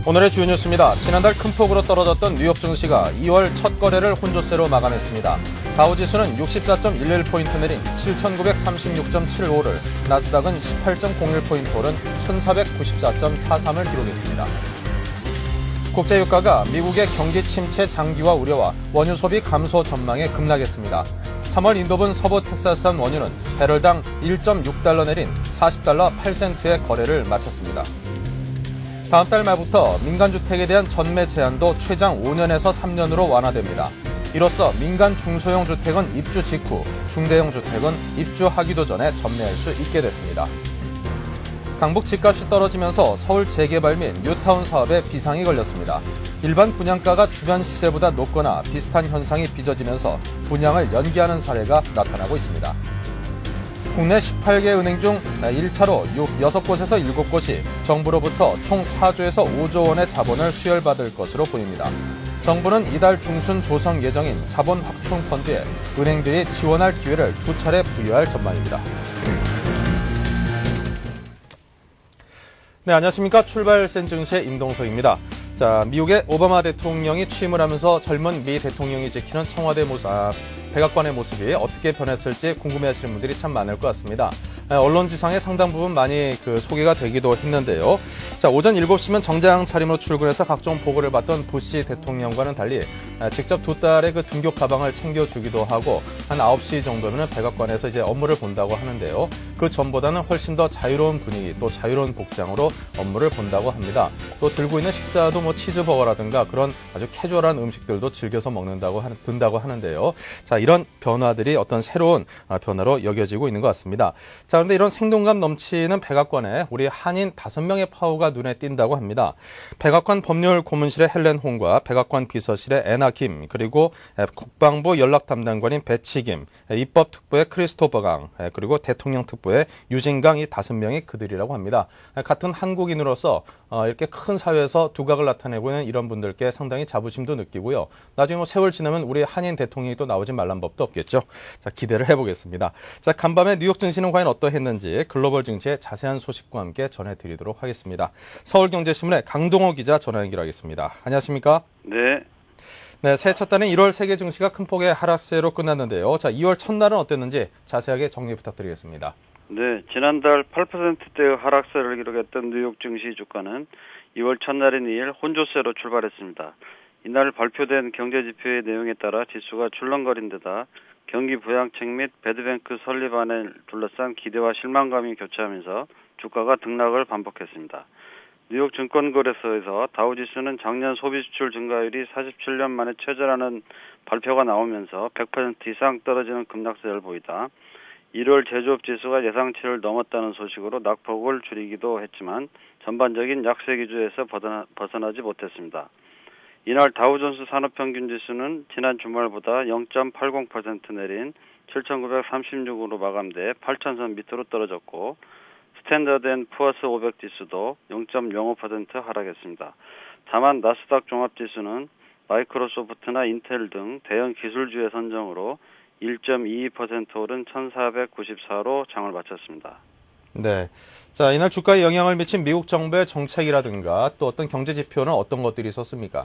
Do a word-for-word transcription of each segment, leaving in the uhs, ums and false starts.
오늘의 주요 뉴스입니다. 지난달 큰 폭으로 떨어졌던 뉴욕 증시가 이월 첫 거래를 혼조세로 마감했습니다. 다우지수는 육십사 점 일일 포인트 내린 칠천구백삼십육 점 칠오를, 나스닥은 십팔 점 공일 포인트 오른 천사백구십사 점 사삼을 기록했습니다. 국제유가가 미국의 경기 침체 장기화 우려와 원유 소비 감소 전망에 급락했습니다. 삼월 인도분 서부 텍사스산 원유는 배럴당 일 점 육 달러 내린 사십 달러 팔 센트의 거래를 마쳤습니다. 다음 달 말부터 민간주택에 대한 전매 제한도 최장 오 년에서 삼 년으로 완화됩니다. 이로써 민간 중소형 주택은 입주 직후, 중대형 주택은 입주하기도 전에 전매할 수 있게 됐습니다. 강북 집값이 떨어지면서 서울 재개발 및 뉴타운 사업에 비상이 걸렸습니다. 일반 분양가가 주변 시세보다 높거나 비슷한 현상이 빚어지면서 분양을 연기하는 사례가 나타나고 있습니다. 국내 십팔 개 은행 중 일 차로 여섯 곳에서 일곱 곳이 정부로부터 총 사조에서 오조 원의 자본을 수혈받을 것으로 보입니다. 정부는 이달 중순 조성 예정인 자본 확충 펀드에 은행들이 지원할 기회를 두 차례 부여할 전망입니다. 네, 안녕하십니까. 출발센 증시의 임동석입니다. 자, 미국의 오바마 대통령이 취임을 하면서 젊은 미 대통령이 지키는 청와대 모습, 아, 백악관의 모습이 어떻게 변했을지 궁금해하시는 분들이 참 많을 것 같습니다. 언론지상에 상당 부분 많이 그 소개가 되기도 했는데요. 자, 오전 일곱 시면 정장 차림으로 출근해서 각종 보고를 받던 부시 대통령과는 달리 직접 두 딸의 그 등교 가방을 챙겨주기도 하고 한 아홉 시 정도면 백악관에서 이제 업무를 본다고 하는데요. 그 전보다는 훨씬 더 자유로운 분위기, 또 자유로운 복장으로 업무를 본다고 합니다. 또 들고 있는 식사도 뭐 치즈버거라든가 그런 아주 캐주얼한 음식들도 즐겨서 먹는다고 하, 든다고 하는데요. 자, 이런 변화들이 어떤 새로운 변화로 여겨지고 있는 것 같습니다. 자, 그런데 이런 생동감 넘치는 백악관에 우리 한인 다섯 명의 파워가 눈에 띈다고 합니다. 백악관 법률 고문실의 헬렌 홍과 백악관 비서실의 애나 김, 그리고 국방부 연락 담당관인 배치 김, 입법특보의 크리스토퍼 강, 그리고 대통령 특보의 유진 강, 이 다섯 명이 그들이라고 합니다. 같은 한국인으로서 이렇게 큰 사회에서 두각을 나타내고 있는 이런 분들께 상당히 자부심도 느끼고요. 나중에 뭐 세월 지나면 우리 한인 대통령이 또 나오지 말란 법도 없겠죠. 자, 기대를 해보겠습니다. 자, 간밤에 뉴욕 증시는 과연 어떠했는지 글로벌 증시의 자세한 소식과 함께 전해드리도록 하겠습니다. 서울경제신문의 강동호 기자 전화 연결하겠습니다. 안녕하십니까? 네. 네, 새해 첫 달인 일월 세계 증시가 큰 폭의 하락세로 끝났는데요. 자, 이월 첫날은 어땠는지 자세하게 정리 부탁드리겠습니다. 네, 지난달 팔 퍼센트대의 하락세를 기록했던 뉴욕 증시 주가는 이월 첫날인 이일 혼조세로 출발했습니다. 이날 발표된 경제지표의 내용에 따라 지수가 출렁거린 데다 경기 부양책 및 배드뱅크 설립안을 둘러싼 기대와 실망감이 교차하면서 주가가 등락을 반복했습니다. 뉴욕 증권거래소에서 다우지수는 작년 소비지출 증가율이 사십칠 년 만에 최저라는 발표가 나오면서 백 퍼센트 이상 떨어지는 급락세를 보이다 일월 제조업 지수가 예상치를 넘었다는 소식으로 낙폭을 줄이기도 했지만 전반적인 약세 기조에서 벗어나, 벗어나지 못했습니다. 이날 다우존스 산업평균지수는 지난 주말보다 영 점 팔공 퍼센트 내린 칠천구백삼십육으로 마감돼 팔천 선 밑으로 떨어졌고 스탠더드 앤 푸어스 오백 지수도 영 점 영오 퍼센트 하락했습니다. 다만 나스닥 종합지수는 마이크로소프트나 인텔 등 대형 기술주의 선정으로 일 점 이이 퍼센트 오른 천사백구십사로 장을 마쳤습니다. 네. 자, 이날 주가에 영향을 미친 미국 정부의 정책이라든가 또 어떤 경제 지표는 어떤 것들이 있었습니까?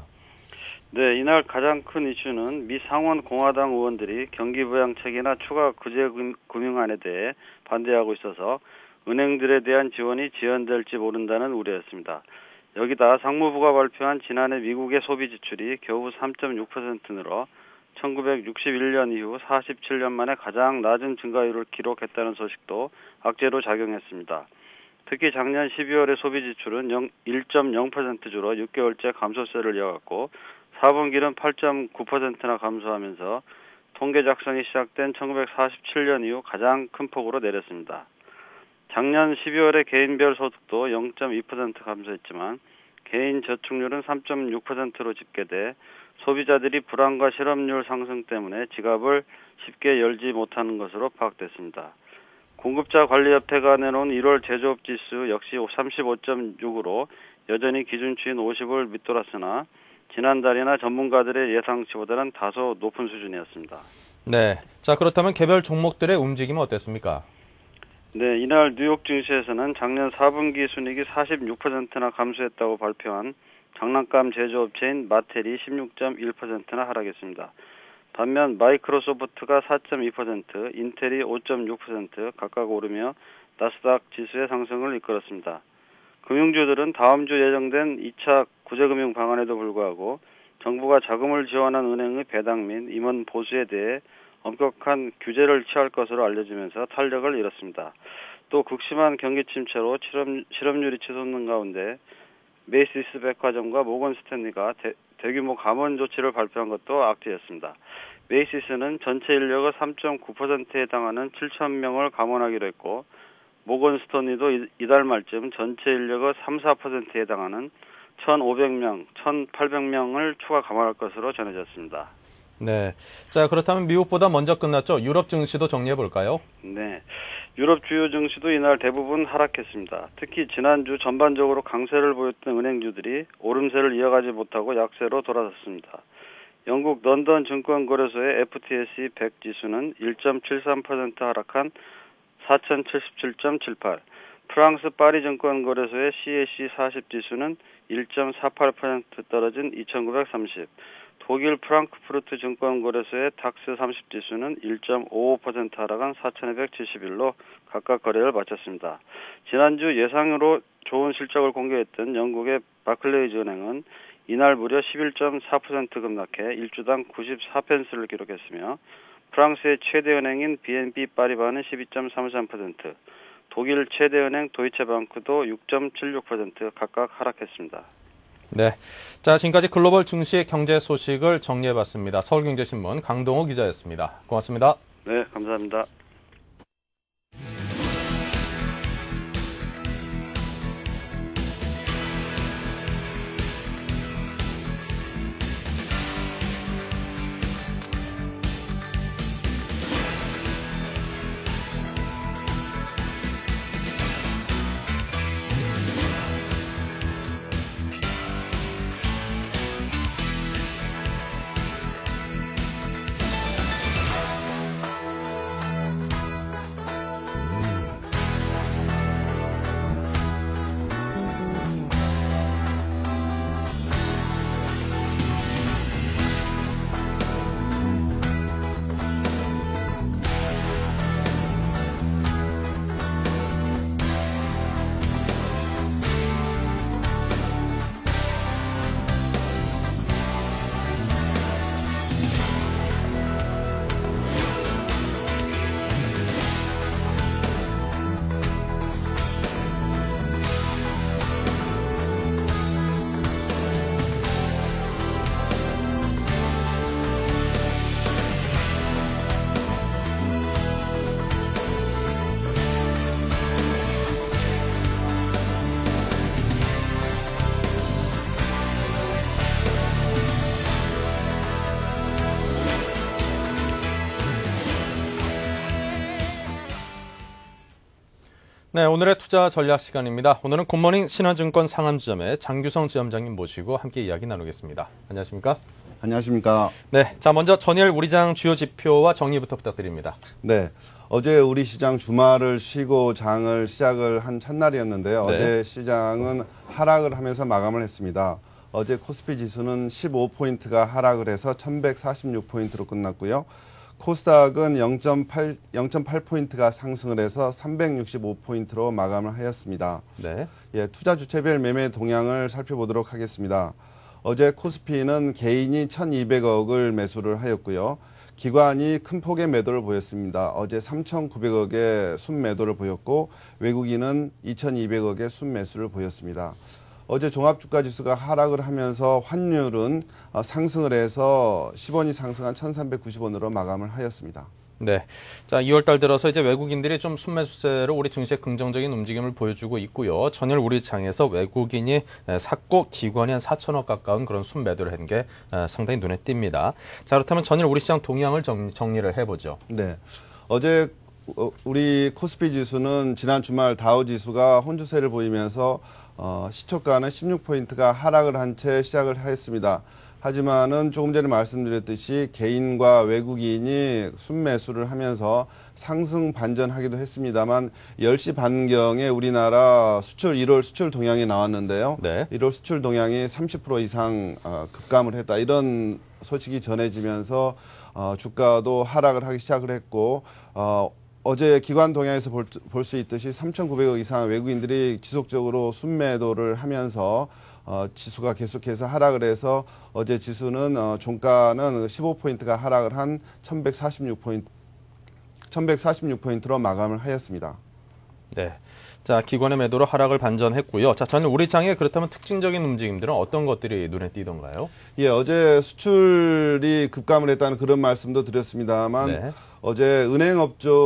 네, 이날 가장 큰 이슈는 미 상원 공화당 의원들이 경기 부양책이나 추가 구제 금융안에 대해 반대하고 있어서 은행들에 대한 지원이 지연될지 모른다는 우려였습니다. 여기다 상무부가 발표한 지난해 미국의 소비 지출이 겨우 삼 점 육 퍼센트 늘어 천구백육십일 년 이후 사십칠 년 만에 가장 낮은 증가율을 기록했다는 소식도 악재로 작용했습니다. 특히 작년 십이월의 소비 지출은 일 점 영 퍼센트 줄어 육 개월째 감소세를 이어갔고 사 분기는 팔 점 구 퍼센트나 감소하면서 통계 작성이 시작된 천구백사십칠 년 이후 가장 큰 폭으로 내렸습니다. 작년 십이월에 개인별 소득도 영 점 이 퍼센트 감소했지만 개인 저축률은 삼 점 육 퍼센트로 집계돼 소비자들이 불안과 실업률 상승 때문에 지갑을 쉽게 열지 못하는 것으로 파악됐습니다. 공급자관리협회가 내놓은 일월 제조업 지수 역시 삼십오 점 육으로 여전히 기준치인 오십을 밑돌았으나 지난달이나 전문가들의 예상치보다는 다소 높은 수준이었습니다. 네. 자, 그렇다면 개별 종목들의 움직임은 어땠습니까? 네, 이날 뉴욕 증시에서는 작년 사 분기 순이익이 사십육 퍼센트나 감소했다고 발표한 장난감 제조업체인 마텔이 십육 점 일 퍼센트나 하락했습니다. 반면 마이크로소프트가 사 점 이 퍼센트, 인텔이 오 점 육 퍼센트 각각 오르며 나스닥 지수의 상승을 이끌었습니다. 금융주들은 다음 주 예정된 이 차 구제금융 방안에도 불구하고 정부가 자금을 지원한 은행의 배당 및 임원 보수에 대해 엄격한 규제를 취할 것으로 알려지면서 탄력을 잃었습니다. 또 극심한 경기 침체로 실업, 실업률이 치솟는 가운데 메이시스 백화점과 모건 스탠리가 대, 대규모 감원 조치를 발표한 것도 악재였습니다. 메이시스는 전체 인력의 삼 점 구 퍼센트에 해당하는 칠천 명을 감원하기로 했고 모건 스탠리도 이달 말쯤 전체 인력의 삼, 사 퍼센트에 해당하는 천오백 명, 천팔백 명을 추가 감원할 것으로 전해졌습니다. 네. 자, 그렇다면 미국보다 먼저 끝났죠. 유럽 증시도 정리해 볼까요? 네. 유럽 주요 증시도 이날 대부분 하락했습니다. 특히 지난주 전반적으로 강세를 보였던 은행주들이 오름세를 이어가지 못하고 약세로 돌아섰습니다. 영국 런던 증권거래소의 에프티에스이 백 지수는 일 점 칠삼 퍼센트 하락한 사천칠십칠 점 칠팔, 프랑스 파리 증권거래소의 씨에이씨 사십 지수는 일 점 사팔 퍼센트 떨어진 이천구백삼십, 독일 프랑크푸르트 증권거래소의 닥스 삼십 지수는 일 점 오오 퍼센트 하락한 사천이백칠십일로 각각 거래를 마쳤습니다. 지난주 예상으로 좋은 실적을 공개했던 영국의 바클레이즈 은행은 이날 무려 십일 점 사 퍼센트 급락해 일 주당 구십사 펜스를 기록했으며 프랑스의 최대 은행인 비엔피 파리바는 십이 점 삼삼 퍼센트, 독일 최대 은행 도이체방크도 육 점 칠육 퍼센트 각각 하락했습니다. 네. 자, 지금까지 글로벌 증시 경제 소식을 정리해봤습니다. 서울경제신문 강동호 기자였습니다. 고맙습니다. 네, 감사합니다. 네, 오늘의 투자 전략 시간입니다. 오늘은 굿모닝 신한증권 상암지점의 장규성 지점장님 모시고 함께 이야기 나누겠습니다. 안녕하십니까? 안녕하십니까? 네, 자 먼저 전일 우리장 주요 지표와 정리부터 부탁드립니다. 네, 어제 우리 시장 주말을 쉬고 장을 시작을 한 첫날이었는데요. 네. 어제 시장은 하락을 하면서 마감을 했습니다. 어제 코스피 지수는 십오 포인트가 하락을 해서 천백사십육 포인트로 끝났고요. 코스닥은 영 점 팔 포인트가 상승을 해서 삼백육십오 포인트로 마감을 하였습니다. 네. 예, 투자 주체별 매매 동향을 살펴보도록 하겠습니다. 어제 코스피는 개인이 천이백억을 매수를 하였고요. 기관이 큰 폭의 매도를 보였습니다. 어제 삼천구백억의 순매도를 보였고 외국인은 이천이백억의 순매수를 보였습니다. 어제 종합주가지수가 하락을 하면서 환율은 상승을 해서 십 원이 상승한 천삼백구십 원으로 마감을 하였습니다. 네. 자, 이월 달 들어서 이제 외국인들이 좀 순매수세로 우리 증시에 긍정적인 움직임을 보여주고 있고요. 전일 우리 장에서 외국인이 샀고 기관이 한 사천억 가까운 그런 순매도를 한 게 상당히 눈에 띕니다. 자, 그렇다면 전일 우리 시장 동향을 정리, 정리를 해보죠. 네. 어제 우리 코스피 지수는 지난 주말 다우 지수가 혼주세를 보이면서 어, 시초가는 십육 포인트가 하락을 한 채 시작을 했습니다. 하지만은 조금 전에 말씀드렸듯이 개인과 외국인이 순매수를 하면서 상승 반전하기도 했습니다만 열 시 반경에 우리나라 수출 일월 수출 동향이 나왔는데요. 네. 일월 수출 동향이 삼십 퍼센트 이상 급감을 했다. 이런 소식이 전해지면서 어, 주가도 하락을 하기 시작을 했고 어, 어제 기관 동향에서 볼 수 있듯이 삼천구백억 이상 외국인들이 지속적으로 순매도를 하면서 어, 지수가 계속해서 하락을 해서 어제 지수는 어, 종가는 십오 포인트가 하락을 한 천백사십육 포인트, 천백사십육 포인트로 마감을 하였습니다. 네. 자, 기관의 매도로 하락을 반전했고요. 자, 저는 우리 장에 그렇다면 특징적인 움직임들은 어떤 것들이 눈에 띄던가요? 예, 어제 수출이 급감을 했다는 그런 말씀도 드렸습니다만 네. 어제 은행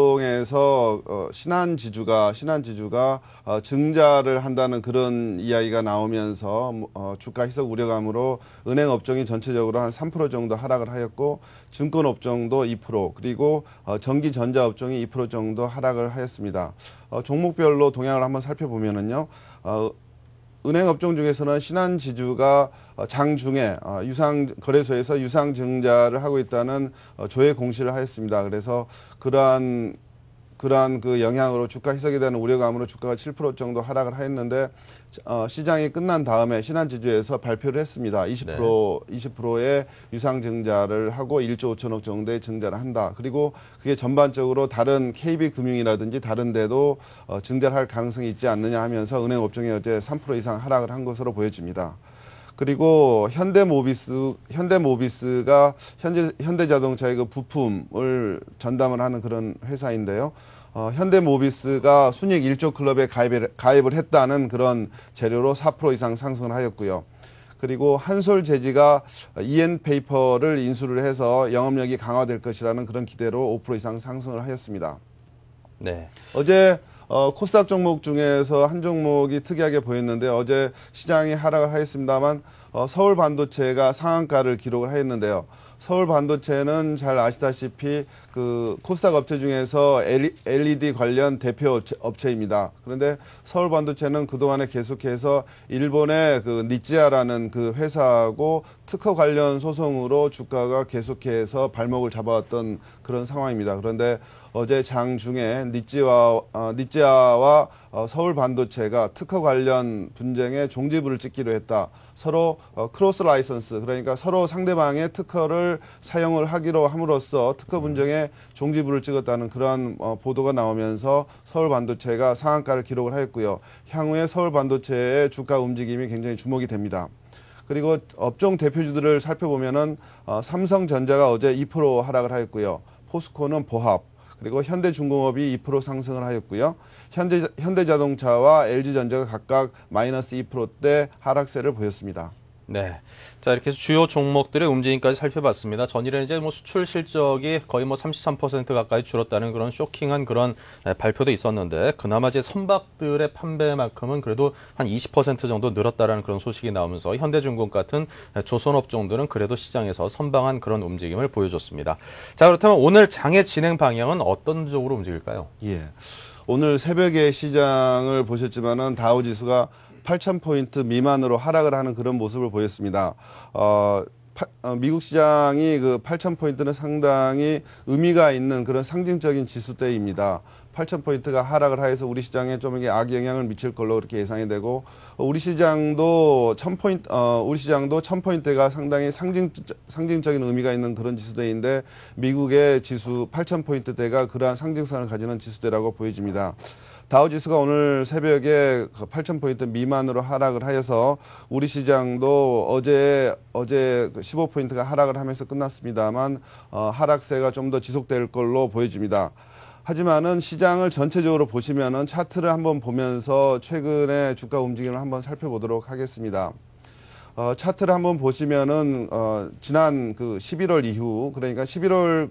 업종에서 어, 신한지주가 신한지주가 어, 증자를 한다는 그런 이야기가 나오면서 어, 주가 희석 우려감으로 은행 업종이 전체적으로 한 삼 퍼센트 정도 하락을 하였고 증권 업종도 이 퍼센트 그리고 어, 전기 전자 업종이 이 퍼센트 정도 하락을 하였습니다. 어, 종목별로 동향을 한번 살펴보면은요. 어, 은행 업종 중에서는 신한지주가 장중에 유상 거래소에서 유상 증자를 하고 있다는 조회 공시를 하였습니다. 그래서 그러한 그러한 그 영향으로 주가 희석에 대한 우려감으로 주가가 칠 퍼센트 정도 하락을 하였는데 어, 시장이 끝난 다음에 신한지주에서 발표를 했습니다. 이십 퍼센트 네. 이십 퍼센트의 유상 증자를 하고 일조 오천억 정도의 증자를 한다. 그리고 그게 전반적으로 다른 케이비금융이라든지 다른 데도 어, 증자를 할 가능성이 있지 않느냐 하면서 은행 업종이 어제 삼 퍼센트 이상 하락을 한 것으로 보여집니다. 그리고 현대모비스, 현대모비스가 현재, 현대자동차의 그 부품을 전담을 하는 그런 회사인데요. 어, 현대모비스가 순이익 일조 클럽에 가입을, 가입을 했다는 그런 재료로 사 퍼센트 이상 상승을 하였고요. 그리고 한솔재지가 이엔페이퍼를 인수를 해서 영업력이 강화될 것이라는 그런 기대로 오 퍼센트 이상 상승을 하였습니다. 네. 어제 어, 코스닥 종목 중에서 한 종목이 특이하게 보였는데 어제 시장이 하락을 하였습니다만 어, 서울 반도체가 상한가를 기록을 하였는데요. 서울 반도체는 잘 아시다시피 그 코스닥 업체 중에서 엘이디 관련 대표 업체입니다. 그런데 서울 반도체는 그동안에 계속해서 일본의 그 니찌아라는 그 회사하고 특허 관련 소송으로 주가가 계속해서 발목을 잡아왔던 그런 상황입니다. 그런데 어제 장중에 니찌와, 어, 니찌아와 어, 서울 반도체가 특허 관련 분쟁에 종지부를 찍기로 했다. 서로 어, 크로스 라이선스, 그러니까 서로 상대방의 특허를 사용을 하기로 함으로써 특허 분쟁에 종지부를 찍었다는 그러한 어, 보도가 나오면서 서울 반도체가 상한가를 기록을 하였고요. 향후에 서울 반도체의 주가 움직임이 굉장히 주목이 됩니다. 그리고 업종 대표주들을 살펴보면은 어, 삼성전자가 어제 이 퍼센트 하락을 하였고요. 포스코는 보합, 그리고 현대중공업이 이 퍼센트 상승을 하였고요. 현대, 현대자동차와 엘지전자가 각각 마이너스 이 퍼센트대 하락세를 보였습니다. 네. 자, 이렇게 해서 주요 종목들의 움직임까지 살펴봤습니다. 전일에 이제 뭐 수출 실적이 거의 뭐 삼십삼 퍼센트 가까이 줄었다는 그런 쇼킹한 그런 발표도 있었는데, 그나마 이제 선박들의 판매만큼은 그래도 한 이십 퍼센트 정도 늘었다라는 그런 소식이 나오면서 현대중공 같은 조선업종들은 그래도 시장에서 선방한 그런 움직임을 보여줬습니다. 자, 그렇다면 오늘 장의 진행 방향은 어떤 쪽으로 움직일까요? 예. 오늘 새벽에 시장을 보셨지만은 다우지수가 팔천 포인트 미만으로 하락을 하는 그런 모습을 보였습니다. 어, 파, 어, 미국 시장이 그 팔천 포인트는 상당히 의미가 있는 그런 상징적인 지수대입니다. 팔천 포인트가 하락을 하여서 우리 시장에 좀 이게 악영향을 미칠 걸로 그렇게 예상이 되고, 어, 우리 시장도 천 포인트, 어, 우리 시장도 천 포인트가 상당히 상징, 상징적인 의미가 있는 그런 지수대인데, 미국의 지수 팔천 포인트대가 그러한 상징성을 가지는 지수대라고 보여집니다. 다우지수가 오늘 새벽에 팔천 포인트 미만으로 하락을 하여서 우리 시장도 어제 어제 십오 포인트가 하락을 하면서 끝났습니다만 어, 하락세가 좀 더 지속될 걸로 보여집니다. 하지만은 시장을 전체적으로 보시면은 차트를 한번 보면서 최근의 주가 움직임을 한번 살펴보도록 하겠습니다. 어, 차트를 한번 보시면은 어, 지난 그 십일월 이후, 그러니까 십일월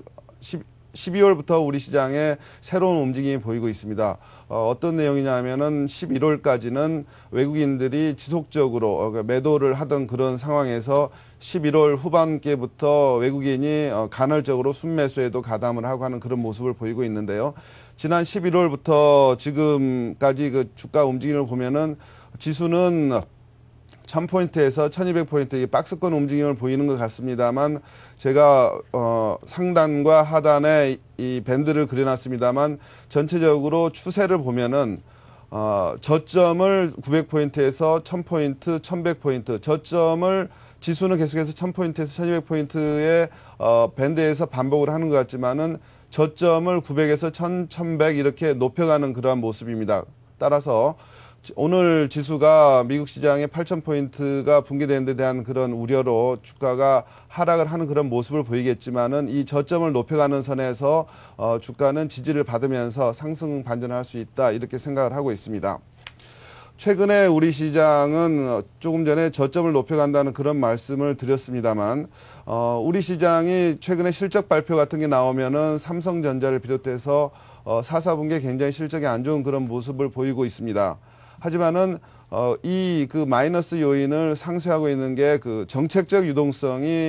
십이월부터 우리 시장에 새로운 움직임이 보이고 있습니다. 어, 어떤 내용이냐 하면은 십일월까지는 외국인들이 지속적으로 어, 매도를 하던 그런 상황에서 십일월 후반기부터 외국인이 어, 간헐적으로 순매수에도 가담을 하고 하는 그런 모습을 보이고 있는데요. 지난 십일월부터 지금까지 그 주가 움직임을 보면은 지수는 천 포인트에서 천이백 포인트 이 박스권 움직임을 보이는 것 같습니다만 제가 어, 상단과 하단에 이 밴드를 그려놨습니다만 전체적으로 추세를 보면은 어, 저점을 구백 포인트에서 천 포인트, 천백 포인트, 저점을 지수는 계속해서 천 포인트에서 천이백 포인트의 어, 밴드에서 반복을 하는 것 같지만은 저점을 구백에서 천, 천백 이렇게 높여가는 그러한 모습입니다. 따라서 오늘 지수가 미국 시장의 팔천 포인트가 붕괴되는 데 대한 그런 우려로 주가가 하락을 하는 그런 모습을 보이겠지만은 이 저점을 높여가는 선에서 어, 주가는 지지를 받으면서 상승 반전할 수 있다 이렇게 생각을 하고 있습니다. 최근에 우리 시장은 조금 전에 저점을 높여간다는 그런 말씀을 드렸습니다만 어, 우리 시장이 최근에 실적 발표 같은 게 나오면은 삼성전자를 비롯해서 어, 사, 사분기에 굉장히 실적이 안 좋은 그런 모습을 보이고 있습니다. 하지만은 어, 이 그 마이너스 요인을 상쇄하고 있는 게 그 정책적 유동성이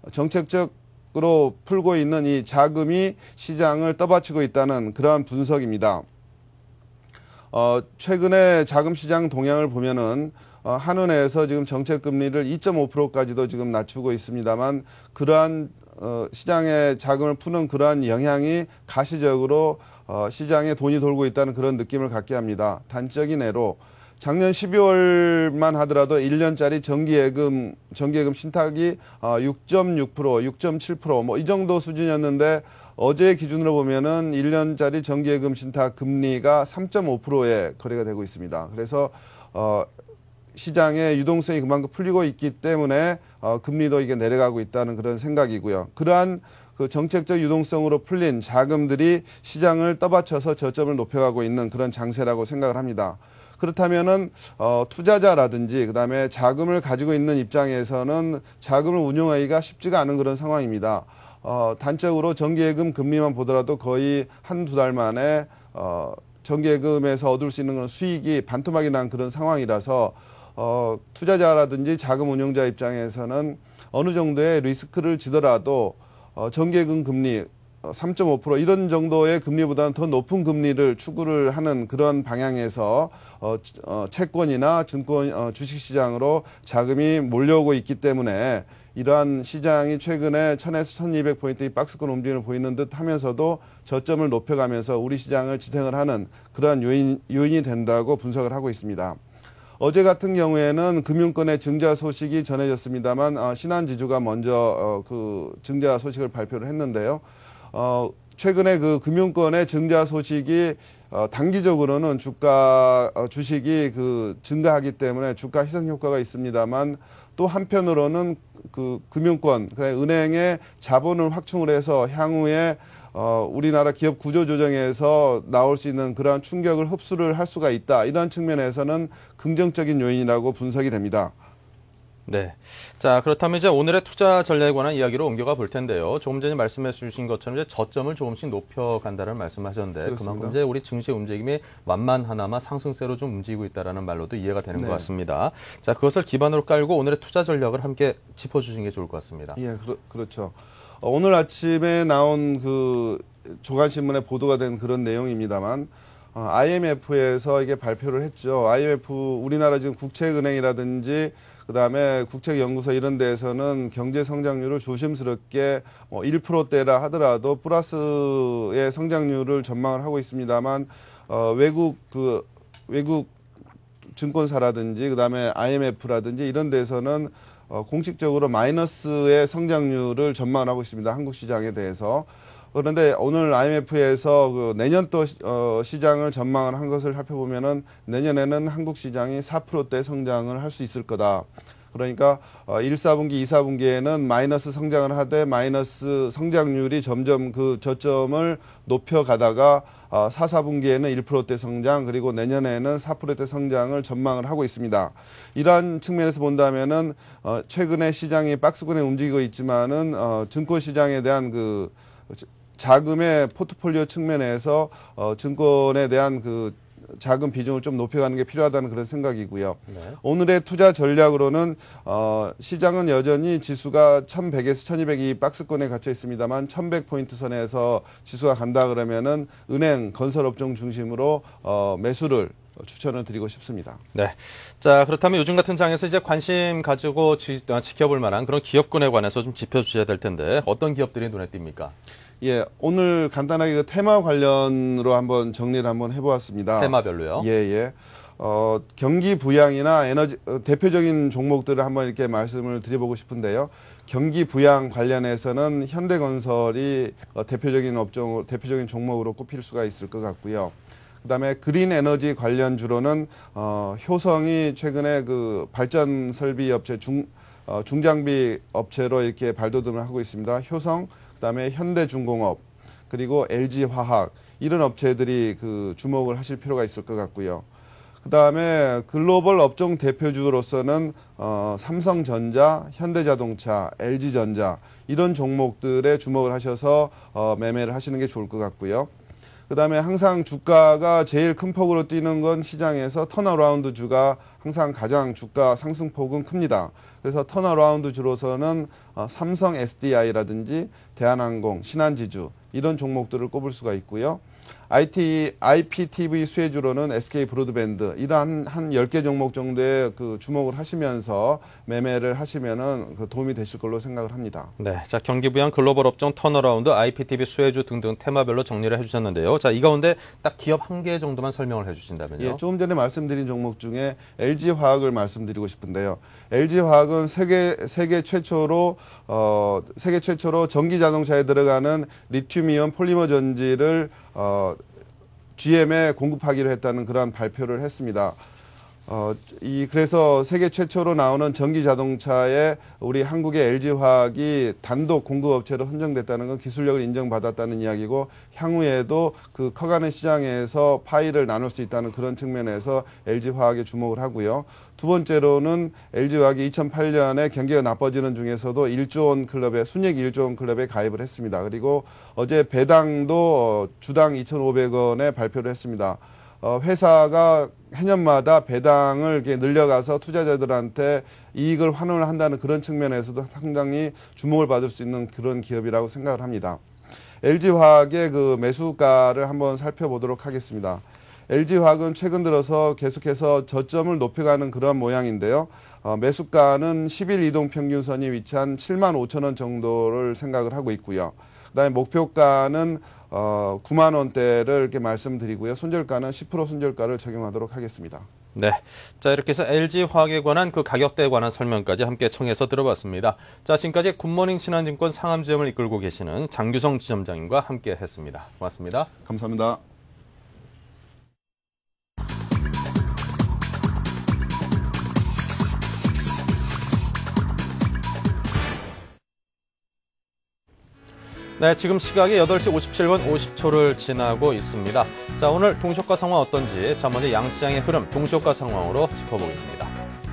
정책적으로 풀고 있는 이 자금이 시장을 떠받치고 있다는 그러한 분석입니다. 어, 최근에 자금 시장 동향을 보면은 어, 한은에서 지금 정책 금리를 이 점 오 퍼센트까지도 지금 낮추고 있습니다만 그러한 어, 시장의 자금을 푸는 그러한 영향이 가시적으로 어, 시장에 돈이 돌고 있다는 그런 느낌을 갖게 합니다. 단적인 예로 작년 십이월만 하더라도 일 년짜리 정기예금 정기예금 신탁이 어, 육 점 육 퍼센트, 육 점 칠 퍼센트 뭐 이 정도 수준이었는데 어제 기준으로 보면은 일 년짜리 정기예금 신탁 금리가 삼 점 오 퍼센트에 거래가 되고 있습니다. 그래서 어, 시장의 유동성이 그만큼 풀리고 있기 때문에 어, 금리도 이게 내려가고 있다는 그런 생각이고요. 그러한 그 정책적 유동성으로 풀린 자금들이 시장을 떠받쳐서 저점을 높여가고 있는 그런 장세라고 생각을 합니다. 그렇다면은 어, 투자자라든지 그다음에 자금을 가지고 있는 입장에서는 자금을 운용하기가 쉽지가 않은 그런 상황입니다. 어, 단적으로 정기예금 금리만 보더라도 거의 한두 달 만에 어, 정기예금에서 얻을 수 있는 그런 수익이 반토막이 난 그런 상황이라서 어, 투자자라든지 자금 운용자 입장에서는 어느 정도의 리스크를 지더라도 어, 정기예금 금리 삼 점 오 퍼센트 이런 정도의 금리보다는 더 높은 금리를 추구를 하는 그런 방향에서 어, 어, 채권이나 증권 어, 주식시장으로 자금이 몰려오고 있기 때문에 이러한 시장이 최근에 천에서 천이백 포인트 박스권 움직임을 보이는 듯 하면서도 저점을 높여가면서 우리 시장을 지탱을 하는 그러한 요인, 요인이 된다고 분석을 하고 있습니다. 어제 같은 경우에는 금융권의 증자 소식이 전해졌습니다만 어, 신한지주가 먼저 어, 그 증자 소식을 발표를 했는데요. 어, 최근에 그 금융권의 증자 소식이 어, 단기적으로는 주가 어, 주식이 그 증가하기 때문에 주가 희석 효과가 있습니다만 또 한편으로는 그 금융권, 그래 은행의 자본을 확충을 해서 향후에 어, 우리나라 기업 구조 조정에서 나올 수 있는 그러한 충격을 흡수를 할 수가 있다. 이런 측면에서는 긍정적인 요인이라고 분석이 됩니다. 네. 자, 그렇다면 이제 오늘의 투자 전략에 관한 이야기로 옮겨가 볼 텐데요. 조금 전에 말씀해 주신 것처럼 이제 저점을 조금씩 높여간다는 말씀하셨는데 그렇습니다. 그만큼 이제 우리 증시 움직임이 만만하나마 상승세로 좀 움직이고 있다는 말로도 이해가 되는 네. 것 같습니다. 자, 그것을 기반으로 깔고 오늘의 투자 전략을 함께 짚어주시는 게 좋을 것 같습니다. 예, 그렇, 그렇죠. 어, 오늘 아침에 나온 그 조간신문에 보도가 된 그런 내용입니다만 어, 아이엠에프에서 이게 발표를 했죠. 아이엠에프 우리나라 지금 국책은행이라든지 그다음에 국책연구소 이런 데에서는 경제 성장률을 조심스럽게 뭐 일 퍼센트대라 하더라도 플러스의 성장률을 전망을 하고 있습니다만 어, 외국 그 외국 증권사라든지 그다음에 아이엠에프라든지 이런 데서는 어, 공식적으로 마이너스의 성장률을 전망을 하고 있습니다. 한국 시장에 대해서. 그런데 오늘 아이엠에프에서 그 내년도 어, 시장을 전망을 한 것을 살펴보면은 내년에는 한국 시장이 사 퍼센트대 성장을 할 수 있을 거다. 그러니까 어, 일, 사분기, 이, 사분기에는 마이너스 성장을 하되 마이너스 성장률이 점점 그 저점을 높여가다가 어, 사, 사분기에는 일 퍼센트대 성장 그리고 내년에는 사 퍼센트대 성장을 전망을 하고 있습니다. 이러한 측면에서 본다면은 어, 최근에 시장이 박스권에 움직이고 있지만은 어, 증권 시장에 대한 그 자금의 포트폴리오 측면에서 어, 증권에 대한 그 자금 비중을 좀 높여가는 게 필요하다는 그런 생각이고요. 네. 오늘의 투자 전략으로는 어, 시장은 여전히 지수가 천백에서 천이백이 박스권에 갇혀 있습니다만 천백 포인트 선에서 지수가 간다 그러면은 은행, 건설업종 중심으로 어, 매수를 추천을 드리고 싶습니다. 네. 자, 그렇다면 요즘 같은 장에서 이제 관심 가지고 지, 어, 지켜볼 만한 그런 기업군에 관해서 좀 짚어주셔야 될 텐데 어떤 기업들이 눈에 띄입니까? 예, 오늘 간단하게 그 테마 관련으로 한번 정리를 한번 해보았습니다. 테마별로요? 예, 예. 어, 경기 부양이나 에너지, 어, 대표적인 종목들을 한번 이렇게 말씀을 드려보고 싶은데요. 경기 부양 관련해서는 현대건설이 어, 대표적인 업종, 대표적인 종목으로 꼽힐 수가 있을 것 같고요. 그다음에 그린 에너지 관련주로는 어, 효성이 최근에 그 발전 설비 업체 중 어, 중장비 업체로 이렇게 발돋움을 하고 있습니다. 효성, 그다음에 현대중공업, 그리고 엘지화학 이런 업체들이 그 주목을 하실 필요가 있을 것 같고요. 그다음에 글로벌 업종 대표주로서는 어, 삼성전자, 현대자동차, 엘지전자 이런 종목들에 주목을 하셔서 어, 매매를 하시는 게 좋을 것 같고요. 그다음에 항상 주가가 제일 큰 폭으로 뛰는 건 시장에서 턴어라운드 주가 항상 가장 주가 상승폭은 큽니다. 그래서 턴어라운드 주로서는 어, 삼성 에스디아이라든지 대한항공, 신한지주 이런 종목들을 꼽을 수가 있고요. 아이티, 아이피티브이 수혜주로는 에스케이 브로드밴드 이러한 한 열 개 종목 정도의 그 주목을 하시면서 매매를 하시면은 그 도움이 되실 걸로 생각을 합니다. 네. 자, 경기 부양 글로벌 업종 턴어라운드, 아이피티브이 수혜주 등등 테마별로 정리를 해주셨는데요. 자, 이 가운데 딱 기업 한 개 정도만 설명을 해주신다면요. 예, 조금 전에 말씀드린 종목 중에 엘지화학을 말씀드리고 싶은데요. 엘지화학은 세계 세계 최초로 어 세계 최초로 전기 자동차에 들어가는 리튬이온 폴리머 전지를 어 지엠에 공급하기로 했다는 그러한 발표를 했습니다. 어, 이, 그래서 세계 최초로 나오는 전기 자동차에 우리 한국의 엘지화학이 단독 공급업체로 선정됐다는 건 기술력을 인정받았다는 이야기고, 향후에도 그 커가는 시장에서 파이를 나눌 수 있다는 그런 측면에서 엘지화학에 주목을 하고요. 두 번째로는 엘지화학이 이천팔 년에 경기가 나빠지는 중에서도 일조 원 클럽에, 순이익 일조 원 클럽에 가입을 했습니다. 그리고 어제 배당도 주당 이천오백 원에 발표를 했습니다. 어, 회사가 해년마다 배당을 이렇게 늘려가서 투자자들한테 이익을 환원을 한다는 그런 측면에서도 상당히 주목을 받을 수 있는 그런 기업이라고 생각을 합니다. 엘지화학의 그 매수가를 한번 살펴보도록 하겠습니다. 엘지화학은 최근 들어서 계속해서 저점을 높여가는 그런 모양인데요. 어, 매수가는 십 일 이동 평균선이 위치한 칠만 오천 원 정도를 생각을 하고 있고요. 그다음에 목표가는 어, 구만 원대를 이렇게 말씀드리고요. 손절가는 십 퍼센트 손절가를 적용하도록 하겠습니다. 네. 자, 이렇게 해서 엘지화학에 관한 그 가격대에 관한 설명까지 함께 청해서 들어봤습니다. 자, 지금까지 굿모닝 신한증권 상암지점을 이끌고 계시는 장규성 지점장님과 함께 했습니다. 고맙습니다. 감사합니다. 네, 지금 시각이 여덟 시 오십칠 분 오십 초를 지나고 있습니다. 자, 오늘 동시효과 상황 어떤지, 자, 먼저 양시장의 흐름, 동시효과 상황으로 짚어보겠습니다.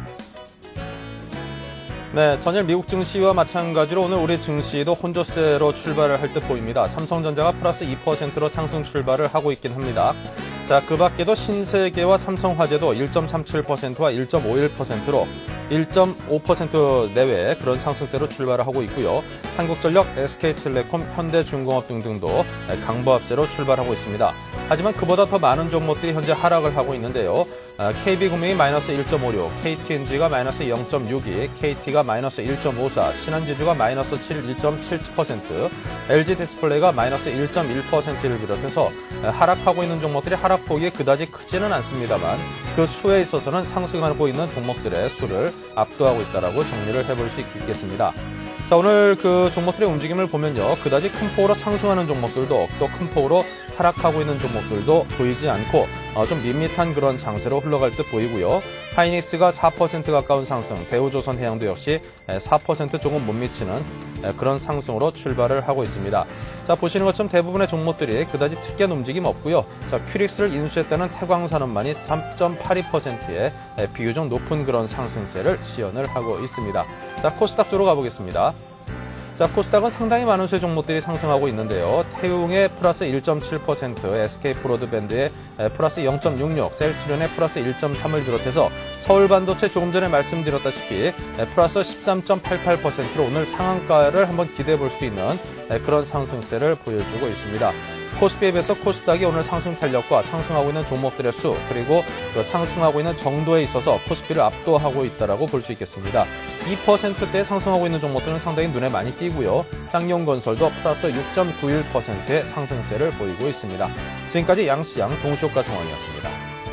네, 전일 미국 증시와 마찬가지로 오늘 우리 증시도 혼조세로 출발을 할 듯 보입니다. 삼성전자가 플러스 이 퍼센트로 상승 출발을 하고 있긴 합니다. 자, 그 밖에도 신세계와 삼성화재도 일 점 삼칠 퍼센트와 일 점 오일 퍼센트로 일 점 오 퍼센트 내외 그런 상승세로 출발을 하고 있고요. 한국전력, 에스케이텔레콤, 현대중공업 등등도 강보합세로 출발하고 있습니다. 하지만 그보다 더 많은 종목들이 현재 하락을 하고 있는데요. 케이비금융이 마이너스 일 점 오육, 케이티엔지가 마이너스 영 점 육이, 케이티가 마이너스 일 점 오사, 신한지주가 마이너스 칠, 일 점 칠칠 퍼센트, 엘지디스플레이가 마이너스 일 점 일 퍼센트를 비롯해서 하락하고 있는 종목들이 하락폭이 그다지 크지는 않습니다만 그 수에 있어서는 상승하고 있는 종목들의 수를 압도하고 있다라고 정리를 해볼 수 있겠습니다. 자, 오늘 그 종목들의 움직임을 보면요. 그다지 큰 폭으로 상승하는 종목들도 또 큰 폭으로 하락하고 있는 종목들도 보이지 않고 어, 좀 밋밋한 그런 장세로 흘러갈 듯 보이고요. 하이닉스가 사 퍼센트 가까운 상승, 대우조선해양도 역시 사 퍼센트 조금 못 미치는 그런 상승으로 출발을 하고 있습니다. 자, 보시는 것처럼 대부분의 종목들이 그다지 특이한 움직임 없고요. 자, 큐릭스를 인수했다는 태광산업만이 삼 점 팔이 퍼센트의 비교적 높은 그런 상승세를 시연을 하고 있습니다. 자, 코스닥 쪽으로 가보겠습니다. 자, 코스닥은 상당히 많은 수의 종목들이 상승하고 있는데요. 태웅의 플러스 일 점 칠 퍼센트, 에스케이 브로드밴드의 플러스 영 점 육육, 셀트리온의 플러스 일 점 삼을 비롯해서 서울반도체 조금 전에 말씀드렸다시피 플러스 십삼 점 팔팔 퍼센트로 오늘 상한가를 한번 기대해 볼 수 있는 그런 상승세를 보여주고 있습니다. 코스피에 비해서 코스닥이 오늘 상승 탄력과 상승하고 있는 종목들의 수, 그리고 그 상승하고 있는 정도에 있어서 코스피를 압도하고 있다라고 볼 수 있겠습니다. 이 퍼센트대 상승하고 있는 종목들은 상당히 눈에 많이 띄고요. 쌍용건설도 플러스 육 점 구일 퍼센트의 상승세를 보이고 있습니다. 지금까지 양시장 동시효과 상황이었습니다.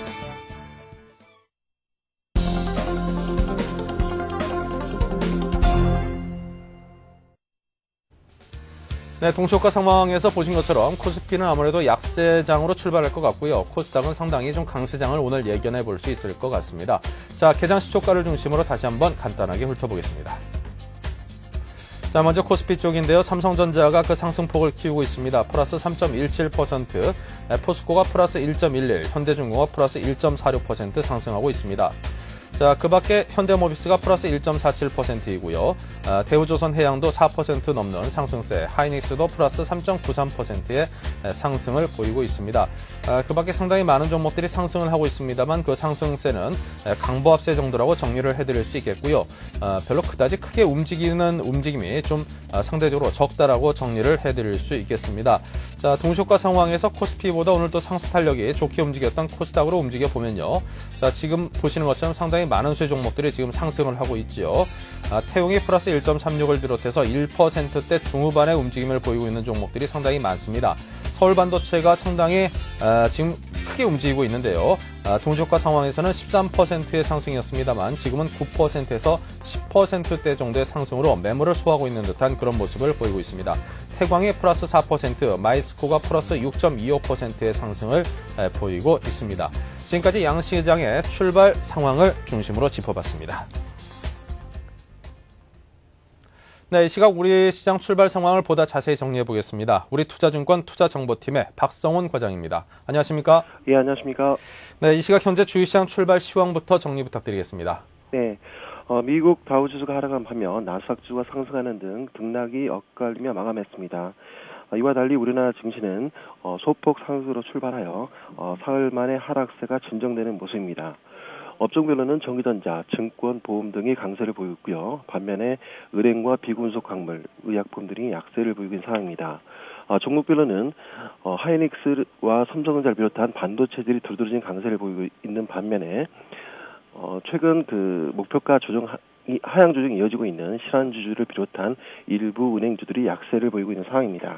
네, 동시효과 상황에서 보신 것처럼 코스피는 아무래도 약세장으로 출발할 것 같고요. 코스닥은 상당히 좀 강세장을 오늘 예견해 볼 수 있을 것 같습니다. 자, 개장 시초가를 중심으로 다시 한번 간단하게 훑어보겠습니다. 자, 먼저 코스피 쪽인데요. 삼성전자가 그 상승폭을 키우고 있습니다. 플러스 삼 점 일칠 퍼센트, 포스코가 플러스 일 점 일일, 현대중공업 플러스 일 점 사육 퍼센트 상승하고 있습니다. 자, 그 밖에 현대모비스가 플러스 일 점 사칠 퍼센트이고요. 아, 대우조선해양도 사 퍼센트 넘는 상승세, 하이닉스도 플러스 삼 점 구삼 퍼센트의 상승을 보이고 있습니다. 아, 그 밖에 상당히 많은 종목들이 상승을 하고 있습니다만 그 상승세는 강보합세 정도라고 정리를 해드릴 수 있겠고요. 아, 별로 그다지 크게 움직이는 움직임이 좀 아, 상대적으로 적다라고 정리를 해드릴 수 있겠습니다. 자, 동시효과 상황에서 코스피보다 오늘 또 상승 탄력이 좋게 움직였던 코스닥으로 움직여 보면요. 자, 지금 보시는 것처럼 상당히 많은 수의 종목들이 지금 상승을 하고 있지요. 아, 태용이 플러스 일 점 삼육을 비롯해서 일 퍼센트대 중후반의 움직임을 보이고 있는 종목들이 상당히 많습니다. 서울반도체가 상당히 아, 지금 크게 움직이고 있는데요. 아, 동시효과 상황에서는 십삼 퍼센트의 상승이었습니다만 지금은 구 퍼센트에서 십 퍼센트대 정도의 상승으로 매물을 소화하고 있는 듯한 그런 모습을 보이고 있습니다. 태광이 플러스 사 퍼센트, 마이스코가 플러스 육 점 이오 퍼센트의 상승을 에, 보이고 있습니다. 지금까지 양시장의 출발 상황을 중심으로 짚어봤습니다. 네, 이 시각 우리 시장 출발 상황을 보다 자세히 정리해 보겠습니다. 우리 투자증권 투자정보팀의 박성훈 과장입니다. 안녕하십니까? 예, 안녕하십니까? 네, 이 시각 현재 주식시장 출발 시황부터 정리 부탁드리겠습니다. 네, 어, 미국 다우지수가 하락한 반면 나스닥지수가 상승하는 등 등락이 엇갈리며 마감했습니다. 어, 이와 달리 우리나라 증시는 어, 소폭 상승으로 출발하여 어, 사흘 만에 하락세가 진정되는 모습입니다. 업종별로는 전기전자, 증권, 보험 등이 강세를 보이고 있고요. 반면에 은행과 비금속 광물, 의약품 등이 약세를 보이고 있는 상황입니다. 어, 종목별로는 어, 하이닉스와 삼성전자를 비롯한 반도체들이 두드러진 강세를 보이고 있는 반면에 어, 최근 그 목표가 조정 하, 하향 조정이 이어지고 있는 실환주주를 비롯한 일부 은행주들이 약세를 보이고 있는 상황입니다.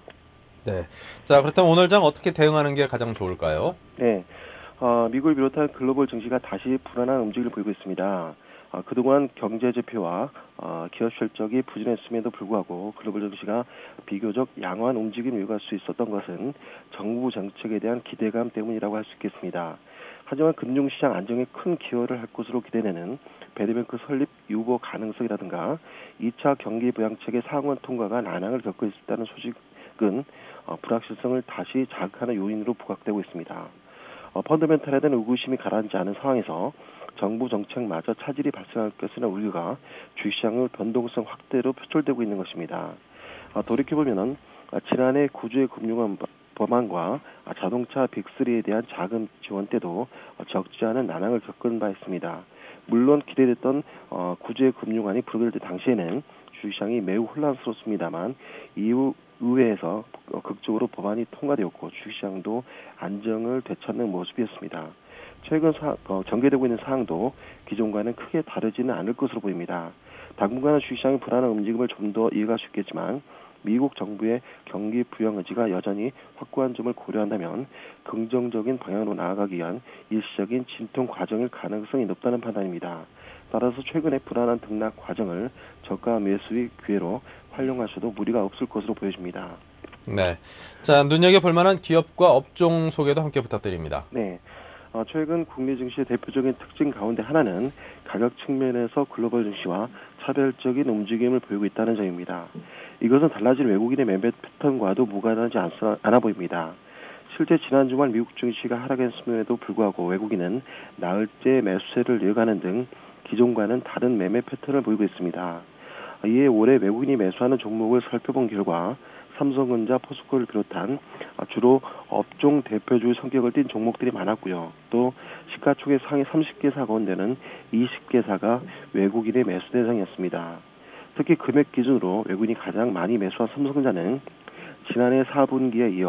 네. 자, 그렇다면 오늘 장 어떻게 대응하는 게 가장 좋을까요? 네. 어, 미국을 비롯한 글로벌 증시가 다시 불안한 움직임을 보이고 있습니다. 어, 그동안 경제 지표와 어, 기업 실적이 부진했음에도 불구하고 글로벌 증시가 비교적 양호한 움직임을 이어갈 수 있었던 것은 정부 정책에 대한 기대감 때문이라고 할 수 있겠습니다. 하지만 금융시장 안정에 큰 기여를 할 것으로 기대되는 배드뱅크 설립 유보 가능성이라든가 이 차 경기 부양책의 상원 통과가 난항을 겪고 있다는 소식은 어, 불확실성을 다시 자극하는 요인으로 부각되고 있습니다. 어, 펀더멘탈에 대한 의구심이 가라앉지 않은 상황에서 정부 정책마저 차질이 발생할 것이라는 우려가 주식시장의 변동성 확대로 표출되고 있는 것입니다. 어, 돌이켜보면 어, 지난해 구주의 금융원 법안과 어, 자동차 빅삼에 대한 자금 지원 때도 어, 적지 않은 난항을 겪은 바 있습니다. 물론 기대됐던 어, 구주의 금융안이 부르될 당시에는 주식시장이 매우 혼란스럽습니다만 이후 의회에서 극적으로 법안이 통과되었고 주식시장도 안정을 되찾는 모습이었습니다. 최근 사, 어, 전개되고 있는 사항도 기존과는 크게 다르지는 않을 것으로 보입니다. 당분간은 주식시장의 불안한 움직임을 좀 더 이어갈 수 있겠지만 미국 정부의 경기 부양 의지가 여전히 확고한 점을 고려한다면 긍정적인 방향으로 나아가기 위한 일시적인 진통 과정일 가능성이 높다는 판단입니다. 따라서 최근의 불안한 등락 과정을 저가 매수의 기회로 활용하셔도 무리가 없을 것으로 보여집니다. 네. 자, 눈여겨볼 만한 기업과 업종 소개도 함께 부탁드립니다. 네. 어, 최근 국내 증시의 대표적인 특징 가운데 하나는 가격 측면에서 글로벌 증시와 차별적인 움직임을 보이고 있다는 점입니다. 이것은 달라진 외국인의 매매 패턴과도 무관하지 않아 보입니다. 실제 지난 주말 미국 증시가 하락했음에도 불구하고 외국인은 나흘째 매수세를 이어가는 등 기존과는 다른 매매 패턴을 보이고 있습니다. 이에 올해 외국인이 매수하는 종목을 살펴본 결과 삼성전자, 포스코를 비롯한 주로 업종 대표주의 성격을 띤 종목들이 많았고요. 또 시가총액 상위 삼십 개사 가운데는 이십 개사가 외국인의 매수 대상이었습니다. 특히 금액 기준으로 외국인이 가장 많이 매수한 삼성전자는 지난해 사 분기에 이어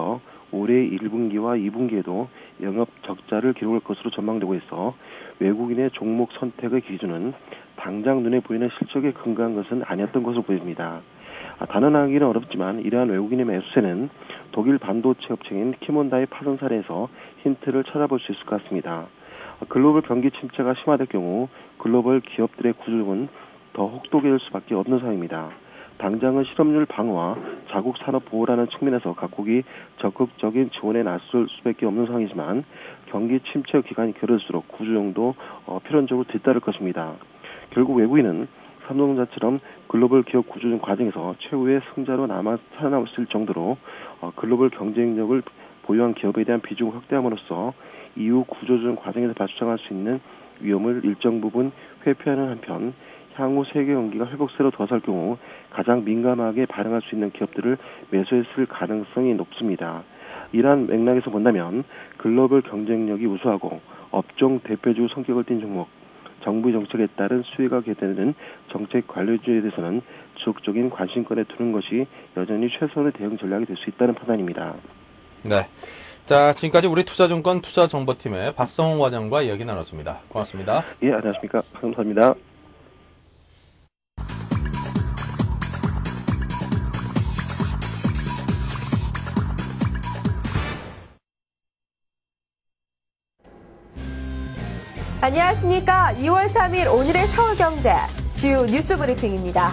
올해 일 분기와 이 분기에도 영업 적자를 기록할 것으로 전망되고 있어 외국인의 종목 선택의 기준은 당장 눈에 보이는 실적에 근거한 것은 아니었던 것으로 보입니다. 단언하기는 어렵지만 이러한 외국인의 매수세는 독일 반도체 업체인 키몬다의 파손 사례에서 힌트를 찾아볼 수 있을 것 같습니다. 글로벌 경기 침체가 심화될 경우 글로벌 기업들의 구조력은 더 혹독해질 수밖에 없는 상황입니다. 당장은 실업률 방어와 자국 산업 보호라는 측면에서 각국이 적극적인 지원에 나설 수밖에 없는 상황이지만 경기 침체 기간이 길어질수록 구조력도 어, 필연적으로 뒤따를 것입니다. 결국 외국인은 삼성전자처럼 글로벌 기업 구조조정 과정에서 최후의 승자로 남아 살아남을 정도로 어, 글로벌 경쟁력을 보유한 기업에 대한 비중을 확대함으로써 이후 구조조정 과정에서 발생할 수 있는 위험을 일정 부분 회피하는 한편 향후 세계 경기가 회복세로 더설 경우 가장 민감하게 반응할 수 있는 기업들을 매수했을 가능성이 높습니다. 이러한 맥락에서 본다면 글로벌 경쟁력이 우수하고 업종 대표주 성격을 띤 종목, 정부 정책에 따른 수혜가 기대되는 정책 관료주에 대해서는 지속적인 관심권에 두는 것이 여전히 최선의 대응 전략이 될 수 있다는 판단입니다. 네. 자, 지금까지 우리 투자증권 투자정보팀의 박성훈 과장과 이야기 나눴습니다. 고맙습니다. 예, 안녕하십니까. 감사합니다. 안녕하십니까. 이월 삼일 오늘의 서울경제 주요 뉴스 브리핑입니다.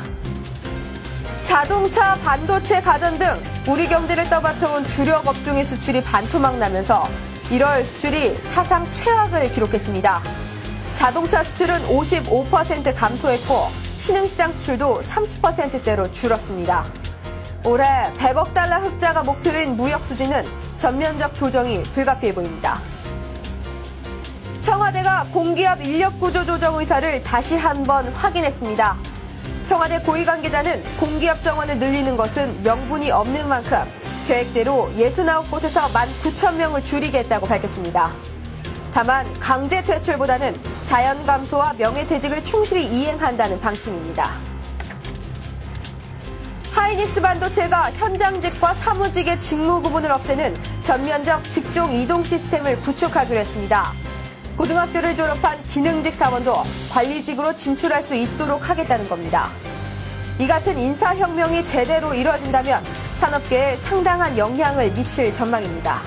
자동차, 반도체, 가전 등 우리 경제를 떠받쳐온 주력 업종의 수출이 반토막 나면서 일월 수출이 사상 최악을 기록했습니다. 자동차 수출은 오십오 퍼센트 감소했고 신흥시장 수출도 삼십 퍼센트대로 줄었습니다. 올해 백억 달러 흑자가 목표인 무역 수지는 전면적 조정이 불가피해 보입니다. 청와대가 공기업 인력구조 조정 의사를 다시 한번 확인했습니다. 청와대 고위 관계자는 공기업 정원을 늘리는 것은 명분이 없는 만큼 계획대로 육십구 곳에서 만 구천 명을 줄이겠다고 밝혔습니다. 다만 강제 퇴출보다는 자연 감소와 명예퇴직을 충실히 이행한다는 방침입니다. 하이닉스 반도체가 현장직과 사무직의 직무 구분을 없애는 전면적 직종 이동 시스템을 구축하기로 했습니다. 고등학교를 졸업한 기능직 사원도 관리직으로 진출할 수 있도록 하겠다는 겁니다. 이 같은 인사혁명이 제대로 이루어진다면 산업계에 상당한 영향을 미칠 전망입니다.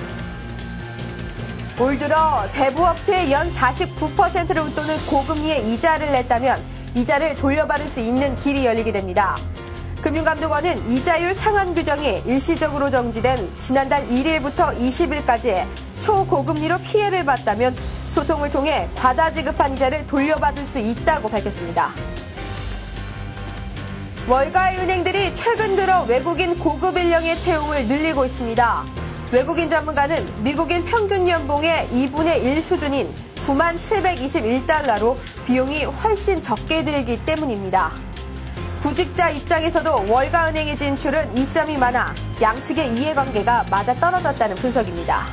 올 들어 대부업체의 연 사십구 퍼센트를 웃도는 고금리의 이자를 냈다면 이자를 돌려받을 수 있는 길이 열리게 됩니다. 금융감독원은 이자율 상한 규정이 일시적으로 정지된 지난달 일일부터 이십일까지 초고금리로 피해를 봤다면 소송을 통해 과다 지급한 이자를 돌려받을 수 있다고 밝혔습니다. 월가의 은행들이 최근 들어 외국인 고급 인력의 채용을 늘리고 있습니다. 외국인 전문가는 미국인 평균 연봉의 이분의 일 수준인 구만 칠백이십일 달러로 비용이 훨씬 적게 들기 때문입니다. 구직자 입장에서도 월가은행의 진출은 이점이 많아 양측의 이해관계가 맞아떨어졌다는 분석입니다.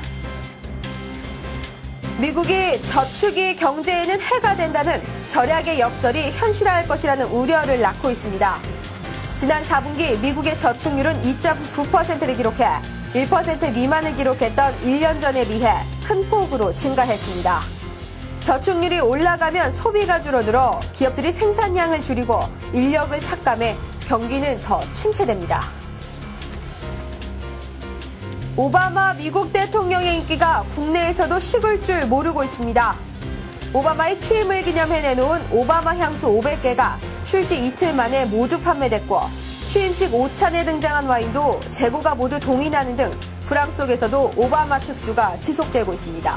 미국이 저축이 경제에는 해가 된다는 절약의 역설이 현실화할 것이라는 우려를 낳고 있습니다. 지난 사 분기 미국의 저축률은 이 점 구 퍼센트를 기록해 일 퍼센트 미만을 기록했던 일 년 전에 비해 큰 폭으로 증가했습니다. 저축률이 올라가면 소비가 줄어들어 기업들이 생산량을 줄이고 인력을 삭감해 경기는 더 침체됩니다. 오바마 미국 대통령의 인기가 국내에서도 식을 줄 모르고 있습니다. 오바마의 취임을 기념해 내놓은 오바마 향수 오백 개가 출시 이틀 만에 모두 판매됐고 취임식 오찬에 등장한 와인도 재고가 모두 동인하는 등 불황 속에서도 오바마 특수가 지속되고 있습니다.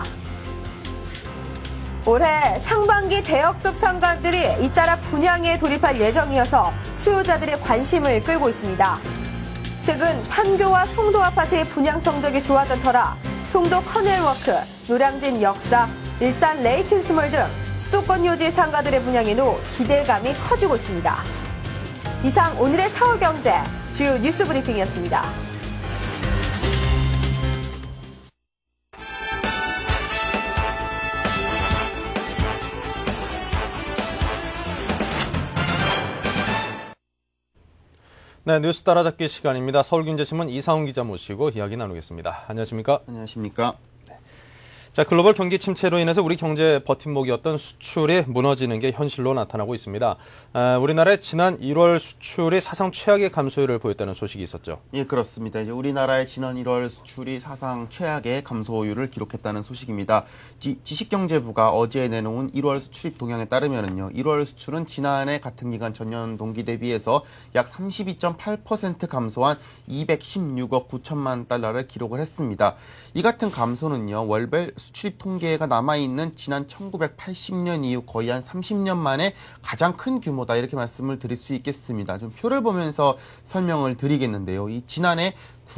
올해 상반기 대여급 상가들이 잇따라 분양에 돌입할 예정이어서 수요자들의 관심을 끌고 있습니다. 최근 판교와 송도 아파트의 분양 성적이 좋았던 터라 송도 커넬워크, 노량진 역사, 일산 레이튼스몰 등 수도권 요지 상가들의 분양에도 기대감이 커지고 있습니다. 이상 오늘의 서울경제 주요 뉴스 브리핑이었습니다. 네, 뉴스 따라잡기 시간입니다. 서울경제신문 이상훈 기자 모시고 이야기 나누겠습니다. 안녕하십니까? 안녕하십니까? 자, 글로벌 경기 침체로 인해서 우리 경제의 버팀목이었던 수출이 무너지는 게 현실로 나타나고 있습니다. 아, 우리나라의 지난 일월 수출이 사상 최악의 감소율을 보였다는 소식이 있었죠. 예, 그렇습니다. 이제 우리나라의 지난 일월 수출이 사상 최악의 감소율을 기록했다는 소식입니다. 지, 지식경제부가 어제 내놓은 일월 수출입 동향에 따르면은요, 일월 수출은 지난해 같은 기간 전년 동기 대비해서 약 삼십이 점 팔 퍼센트 감소한 이백십육억 구천만 달러를 기록을 했습니다. 이 같은 감소는요, 월별 수출입 통계가 남아있는 지난 천구백팔십 년 이후 거의 한 삼십 년 만에 가장 큰 규모다, 이렇게 말씀을 드릴 수 있겠습니다. 좀 표를 보면서 설명을 드리겠는데요. 이 지난해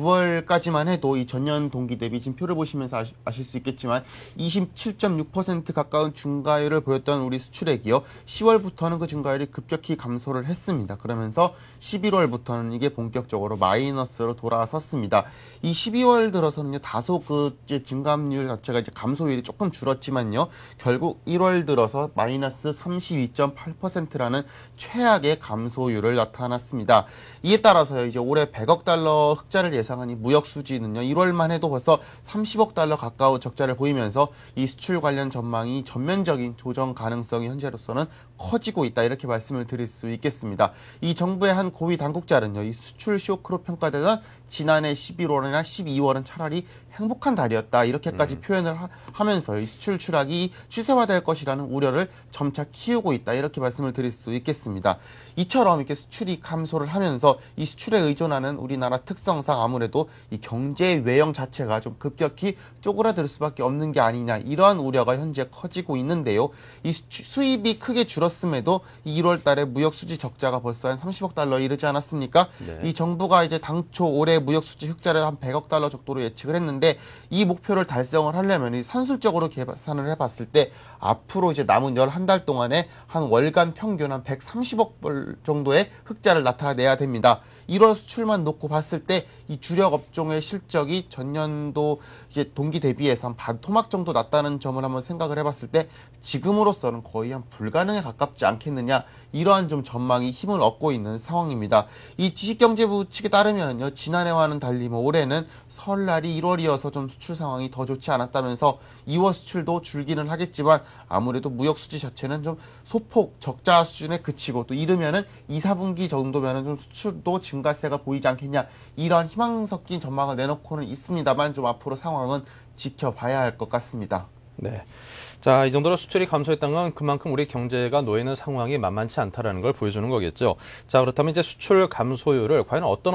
구월까지만 해도 이 전년 동기 대비 지금 표를 보시면서 아시, 아실 수 있겠지만 이십칠 점 육 퍼센트 가까운 증가율을 보였던 우리 수출액이요, 시월부터는 그 증가율이 급격히 감소를 했습니다. 그러면서 십일월부터는 이게 본격적으로 마이너스로 돌아섰습니다. 이 십이월 들어서는요, 다소 그 이제 증감률 자체가 이제 감소율이 조금 줄었지만요, 결국 일월 들어서 마이너스 삼십이 점 팔 퍼센트라는 최악의 감소율을 나타났습니다. 이에 따라서요, 이제 올해 백억 달러 흑자를 예상한 이 무역 수지는요, 일월만 해도 벌써 삼십억 달러 가까운 적자를 보이면서 이 수출 관련 전망이 전면적인 조정 가능성이 현재로서는 커지고 있다, 이렇게 말씀을 드릴 수 있겠습니다. 이 정부의 한 고위 당국자는요, 이 수출 쇼크로 평가되던 지난해 십일월이나 십이월은 차라리 행복한 달이었다, 이렇게까지 음. 표현을 하, 하면서 이 수출 추락이 추세화될 것이라는 우려를 점차 키우고 있다, 이렇게 말씀을 드릴 수 있겠습니다. 이처럼 이렇게 수출이 감소를 하면서 이 수출에 의존하는 우리나라 특성상 아무래도 이 경제 외형 자체가 좀 급격히 쪼그라들 수밖에 없는 게 아니냐, 이러한 우려가 현재 커지고 있는데요. 이 수출, 수입이 크게 줄었음에도 일월 달에 무역 수지 적자가 벌써 한 삼십억 달러 이르지 않았습니까? 네. 이 정부가 이제 당초 올해 무역 수지 흑자를 한 백억 달러 정도로 예측을 했는데, 이 목표를 달성을 하려면 이 산술적으로 계산을 해봤을 때 앞으로 이제 남은 열한 달 동안에 한 월간 평균 한 백삼십억 불 정도의 흑자를 나타내야 됩니다. 일월 수출만 놓고 봤을 때 이 주력 업종의 실적이 전년도 이제 동기 대비해서 한 반 토막 정도 났다는 점을 한번 생각을 해봤을 때 지금으로서는 거의 한 불가능에 가깝지 않겠느냐, 이러한 좀 전망이 힘을 얻고 있는 상황입니다. 이 지식경제부 측에 따르면요, 지난해와는 달리 뭐 올해는 설날이 일월이어서 좀 수출 상황이 더 좋지 않았다면서 이월 수출도 줄기는 하겠지만 아무래도 무역 수지 자체는 좀 소폭 적자 수준에 그치고 또 이르면은 이, 사분기 정도면은 좀 수출도 증가세가 보이지 않겠냐, 이런 희망 섞인 전망을 내놓고는 있습니다만 좀 앞으로 상황은 지켜봐야 할 것 같습니다. 네. 자, 이 정도로 수출이 감소했다는 건 그만큼 우리 경제가 놓이는 상황이 만만치 않다라는 걸 보여주는 거겠죠. 자, 그렇다면 이제 수출 감소율을 과연 어떤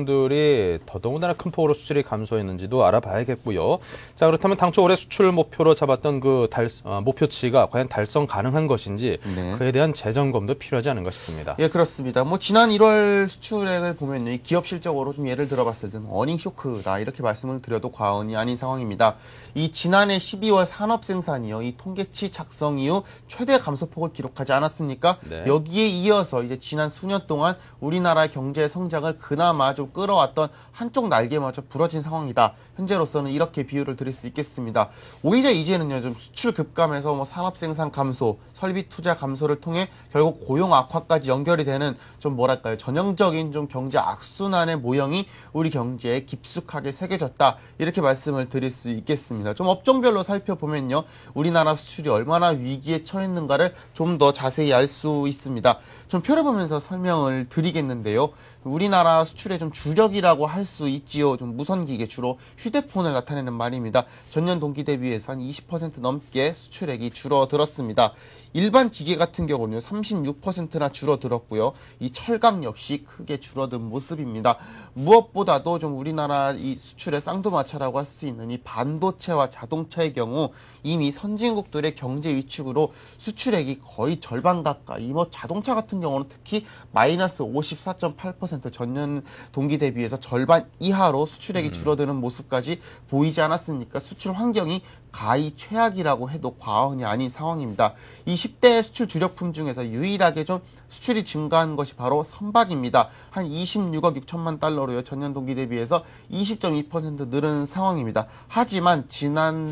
업종들이 더더군다나 큰 폭으로 수출이 감소했는지도 알아봐야겠고요. 자, 그렇다면 당초 올해 수출 목표로 잡았던 그 달, 어, 목표치가 과연 달성 가능한 것인지 네. 그에 대한 재점검도 필요하지 않은가 싶습니다. 예, 그렇습니다. 뭐 지난 일월 수출액을 보면 이 기업 실적으로 좀 예를 들어봤을 때는 어닝 쇼크다, 이렇게 말씀을 드려도 과언이 아닌 상황입니다. 이 지난해 십이월 산업 생산이요, 이 통계치 작성 이후 최대 감소폭을 기록하지 않았습니까? 네. 여기에 이어서 이제 지난 수년 동안 우리나라의 경제 성장을 그나마 좀 끌어왔던 한쪽 날개마저 부러진 상황이다. 현재로서는 이렇게 비유를 드릴 수 있겠습니다. 오히려 이제는요, 좀 수출 급감에서 뭐 산업 생산 감소, 설비 투자 감소를 통해 결국 고용 악화까지 연결이 되는 좀 뭐랄까요, 전형적인 좀 경제 악순환의 모형이 우리 경제에 깊숙하게 새겨졌다, 이렇게 말씀을 드릴 수 있겠습니다. 좀 업종별로 살펴보면요, 우리나라 수출이 얼마나 위기에 처했는가를 좀 더 자세히 알 수 있습니다. 좀 표를 보면서 설명을 드리겠는데요. 우리나라 수출의 좀 주력이라고 할 수 있지요. 좀 무선기계, 주로 휴대폰을 나타내는 말입니다. 전년 동기 대비해서 한 이십 퍼센트 넘게 수출액이 줄어들었습니다. 일반 기계 같은 경우는 삼십육 퍼센트나 줄어들었고요. 이 철강 역시 크게 줄어든 모습입니다. 무엇보다도 좀 우리나라 이 수출의 쌍두마차라고 할 수 있는 이 반도체와 자동차의 경우 이미 선진국들의 경제 위축으로 수출액이 거의 절반 가까이, 뭐 자동차 같은 경우는 특히 마이너스 오십사 점 팔 퍼센트, 전년 동기 대비해서 절반 이하로 수출액이 음. 줄어드는 모습까지 보이지 않았습니까? 수출 환경이 가히 최악이라고 해도 과언이 아닌 상황입니다. 이 십 대 수출 주력품 중에서 유일하게 좀 수출이 증가한 것이 바로 선박입니다. 한 이십육억 육천만 달러로요. 전년 동기 대비해서 이십 점 이 퍼센트 늘은 상황입니다. 하지만 지난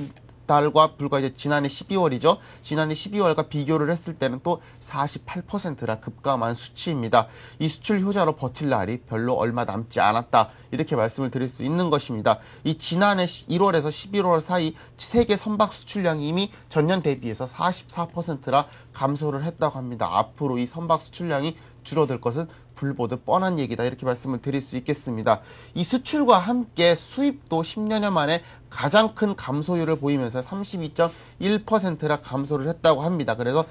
달과 불과 이제 지난해 십이월이죠. 지난해 십이월과 비교를 했을 때는 또 사십팔 퍼센트라 급감한 수치입니다. 이 수출 효자로 버틸 날이 별로 얼마 남지 않았다. 이렇게 말씀을 드릴 수 있는 것입니다. 이 지난해 일월에서 십일월 사이 세계 선박 수출량이 이미 전년 대비해서 사십사 퍼센트라 감소를 했다고 합니다. 앞으로 이 선박 수출량이 줄어들 것은 불보듯 뻔한 얘기다 이렇게 말씀을 드릴 수 있겠습니다. 이 수출과 함께 수입도 십 년여 만에 가장 큰 감소율을 보이면서 삼십이 점 일 퍼센트라 감소를 했다고 합니다. 그래서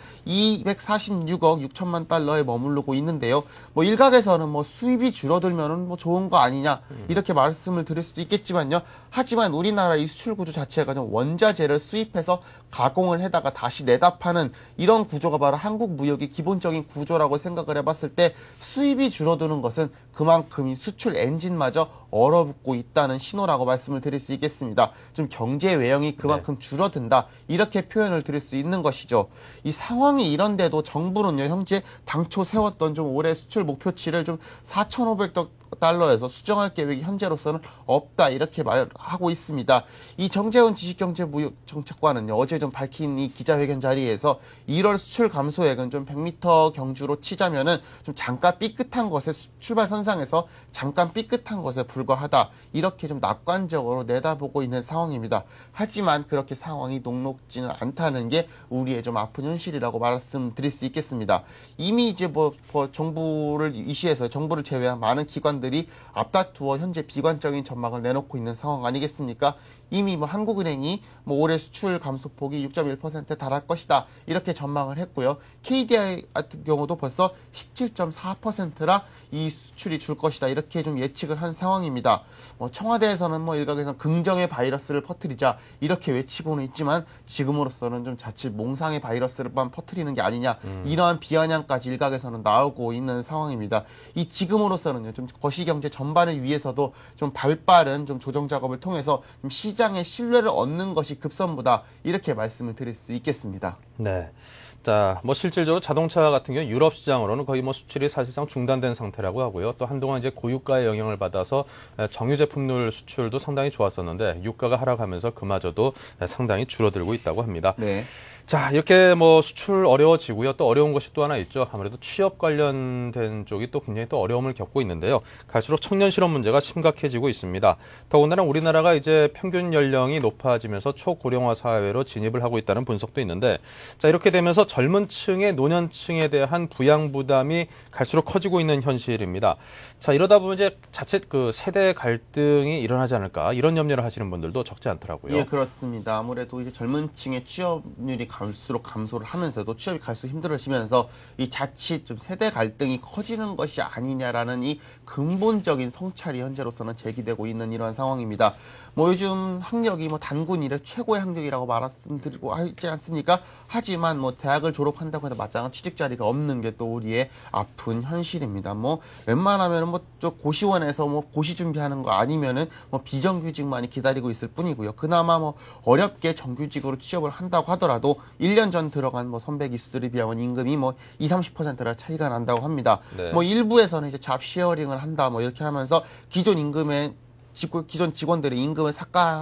이백사십육억 육천만 달러에 머무르고 있는데요. 뭐 일각에서는 뭐 수입이 줄어들면은 뭐 좋은 거 아니냐 이렇게 말씀을 드릴 수도 있겠지만요. 하지만 우리나라 이 수출 구조 자체가 좀 원자재를 수입해서 가공을 해다가 다시 내다 파는 이런 구조가 바로 한국 무역의 기본적인 구조라고 생각을 해봤을 때 수입이 줄어드는 것은 그만큼 이 수출 엔진마저 얼어붙고 있다는 신호라고 말씀을 드릴 수 있겠습니다. 좀 경제 외형이 그만큼 네. 줄어든다 이렇게 표현을 드릴 수 있는 것이죠. 이 상황이 이런데도 정부는요 현재 당초 세웠던 좀 올해 수출 목표치를 좀 사천오백억 달러에서 수정할 계획이 현재로서는 없다 이렇게 말하고 있습니다. 이 정재훈 지식경제무역정책관은요 어제 좀 밝힌 이 기자회견 자리에서 일월 수출 감소액은 좀 백 미터 경주로 치자면은 좀 잠깐 삐끗한 것에 출발 선상에서 잠깐 삐끗한 것에 불과하다 이렇게 좀 낙관적으로 내다보고 있는 상황입니다. 하지만 그렇게 상황이 녹록지는 않다는 게 우리의 좀 아픈 현실이라고 말씀드릴 수 있겠습니다. 이미 이제 뭐, 뭐 정부를 이시해서 정부를 제외한 많은 기관 들이 앞다투어 현재 비관적인 전망을 내놓고 있는 상황 아니겠습니까? 이미 뭐 한국은행이 뭐 올해 수출 감소폭이 육 점 일 퍼센트에 달할 것이다 이렇게 전망을 했고요. 케이디아이 같은 경우도 벌써 십칠 점 사 퍼센트라 이 수출이 줄 것이다 이렇게 좀 예측을 한 상황입니다. 뭐 청와대에서는 뭐 일각에서 긍정의 바이러스를 퍼뜨리자 이렇게 외치고는 있지만 지금으로서는 좀 자칫 몽상의 바이러스를만 퍼뜨리는 게 아니냐 음. 이러한 비아냥까지 일각에서는 나오고 있는 상황입니다. 이 지금으로서는요 좀 거시경제 전반을 위해서도 좀 발빠른 좀 조정 작업을 통해서 좀 시장의 신뢰를 얻는 것이 급선무다 이렇게 말씀을 드릴 수 있겠습니다. 네. 자, 뭐 실질적으로 자동차 같은 경우 유럽 시장으로는 거의 뭐 수출이 사실상 중단된 상태라고 하고요. 또 한동안 이제 고유가의 영향을 받아서 정유 제품들 수출도 상당히 좋았었는데 유가가 하락하면서 그마저도 상당히 줄어들고 있다고 합니다. 네. 자, 이렇게 뭐 수출 어려워지고요. 또 어려운 것이 또 하나 있죠. 아무래도 취업 관련된 쪽이 또 굉장히 또 어려움을 겪고 있는데요. 갈수록 청년 실업 문제가 심각해지고 있습니다. 더군다나 우리나라가 이제 평균 연령이 높아지면서 초고령화 사회로 진입을 하고 있다는 분석도 있는데, 자, 이렇게 되면서 젊은 층의 노년층에 대한 부양 부담이 갈수록 커지고 있는 현실입니다. 자, 이러다 보면 이제 자칫 그 세대 갈등이 일어나지 않을까 이런 염려를 하시는 분들도 적지 않더라고요. 예, 그렇습니다. 아무래도 이제 젊은 층의 취업률이 갈수록 감소를 하면서도 취업이 갈수록 힘들어지면서 이 자칫 좀 세대 갈등이 커지는 것이 아니냐라는 이 근본적인 성찰이 현재로서는 제기되고 있는 이러한 상황입니다. 뭐 요즘 학력이 뭐 단군 이래 최고의 학력이라고 말씀드리고 하지 않습니까? 하지만 뭐 대학을 졸업한다고 해도 마땅한 취직 자리가 없는 게 또 우리의 아픈 현실입니다. 뭐 웬만하면은 뭐 저 고시원에서 뭐 고시 준비하는 거 아니면은 뭐 비정규직만이 기다리고 있을 뿐이고요. 그나마 뭐 어렵게 정규직으로 취업을 한다고 하더라도 일 년 전 들어간 뭐 선배 기수들에 비하면 임금이 뭐 이십, 삼십 퍼센트나 차이가 난다고 합니다. 네. 뭐 일부에서는 이제 잡 쉐어링을 한다 뭐 이렇게 하면서 기존 임금의 기존 직원들의 임금을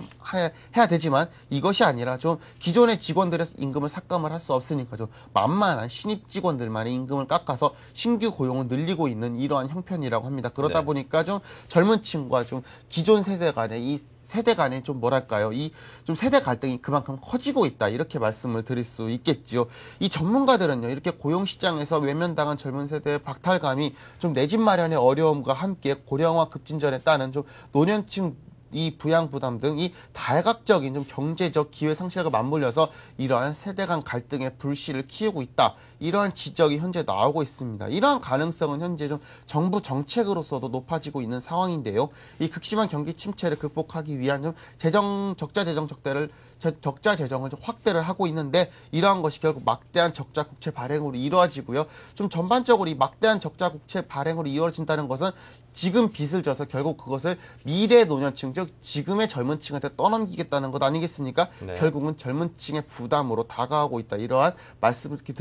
삭감해야 되지만 이것이 아니라 좀 기존의 직원들의 임금을 삭감을 할 수 없으니까 좀 만만한 신입 직원들만의 임금을 깎아서 신규 고용을 늘리고 있는 이러한 형편이라고 합니다. 그러다 네. 보니까 좀 젊은 층과 좀 기존 세대 간의 이 세대 간에 좀 뭐랄까요, 이 좀 세대 갈등이 그만큼 커지고 있다 이렇게 말씀을 드릴 수 있겠지요. 이 전문가들은요 이렇게 고용 시장에서 외면당한 젊은 세대의 박탈감이 좀 내 집 마련의 어려움과 함께 고령화 급진전에 따른 좀 노년층 이 부양 부담 등 이 다각적인 좀 경제적 기회 상실과 맞물려서 이러한 세대 간 갈등의 불씨를 키우고 있다. 이러한 지적이 현재 나오고 있습니다. 이러한 가능성은 현재 좀 정부 정책으로서도 높아지고 있는 상황인데요. 이 극심한 경기 침체를 극복하기 위한 좀 재정 적자 재정 적대를 적자 재정을 좀 확대를 하고 있는데 이러한 것이 결국 막대한 적자 국채 발행으로 이루어지고요. 좀 전반적으로 이 막대한 적자 국채 발행으로 이루어진다는 것은 지금 빚을 져서 결국 그것을 미래 노년층, 즉 지금의 젊은 층한테 떠넘기겠다는 것 아니겠습니까? 네. 결국은 젊은 층의 부담으로 다가오고 있다. 이러한 말씀을 드릴 수 있겠습니다.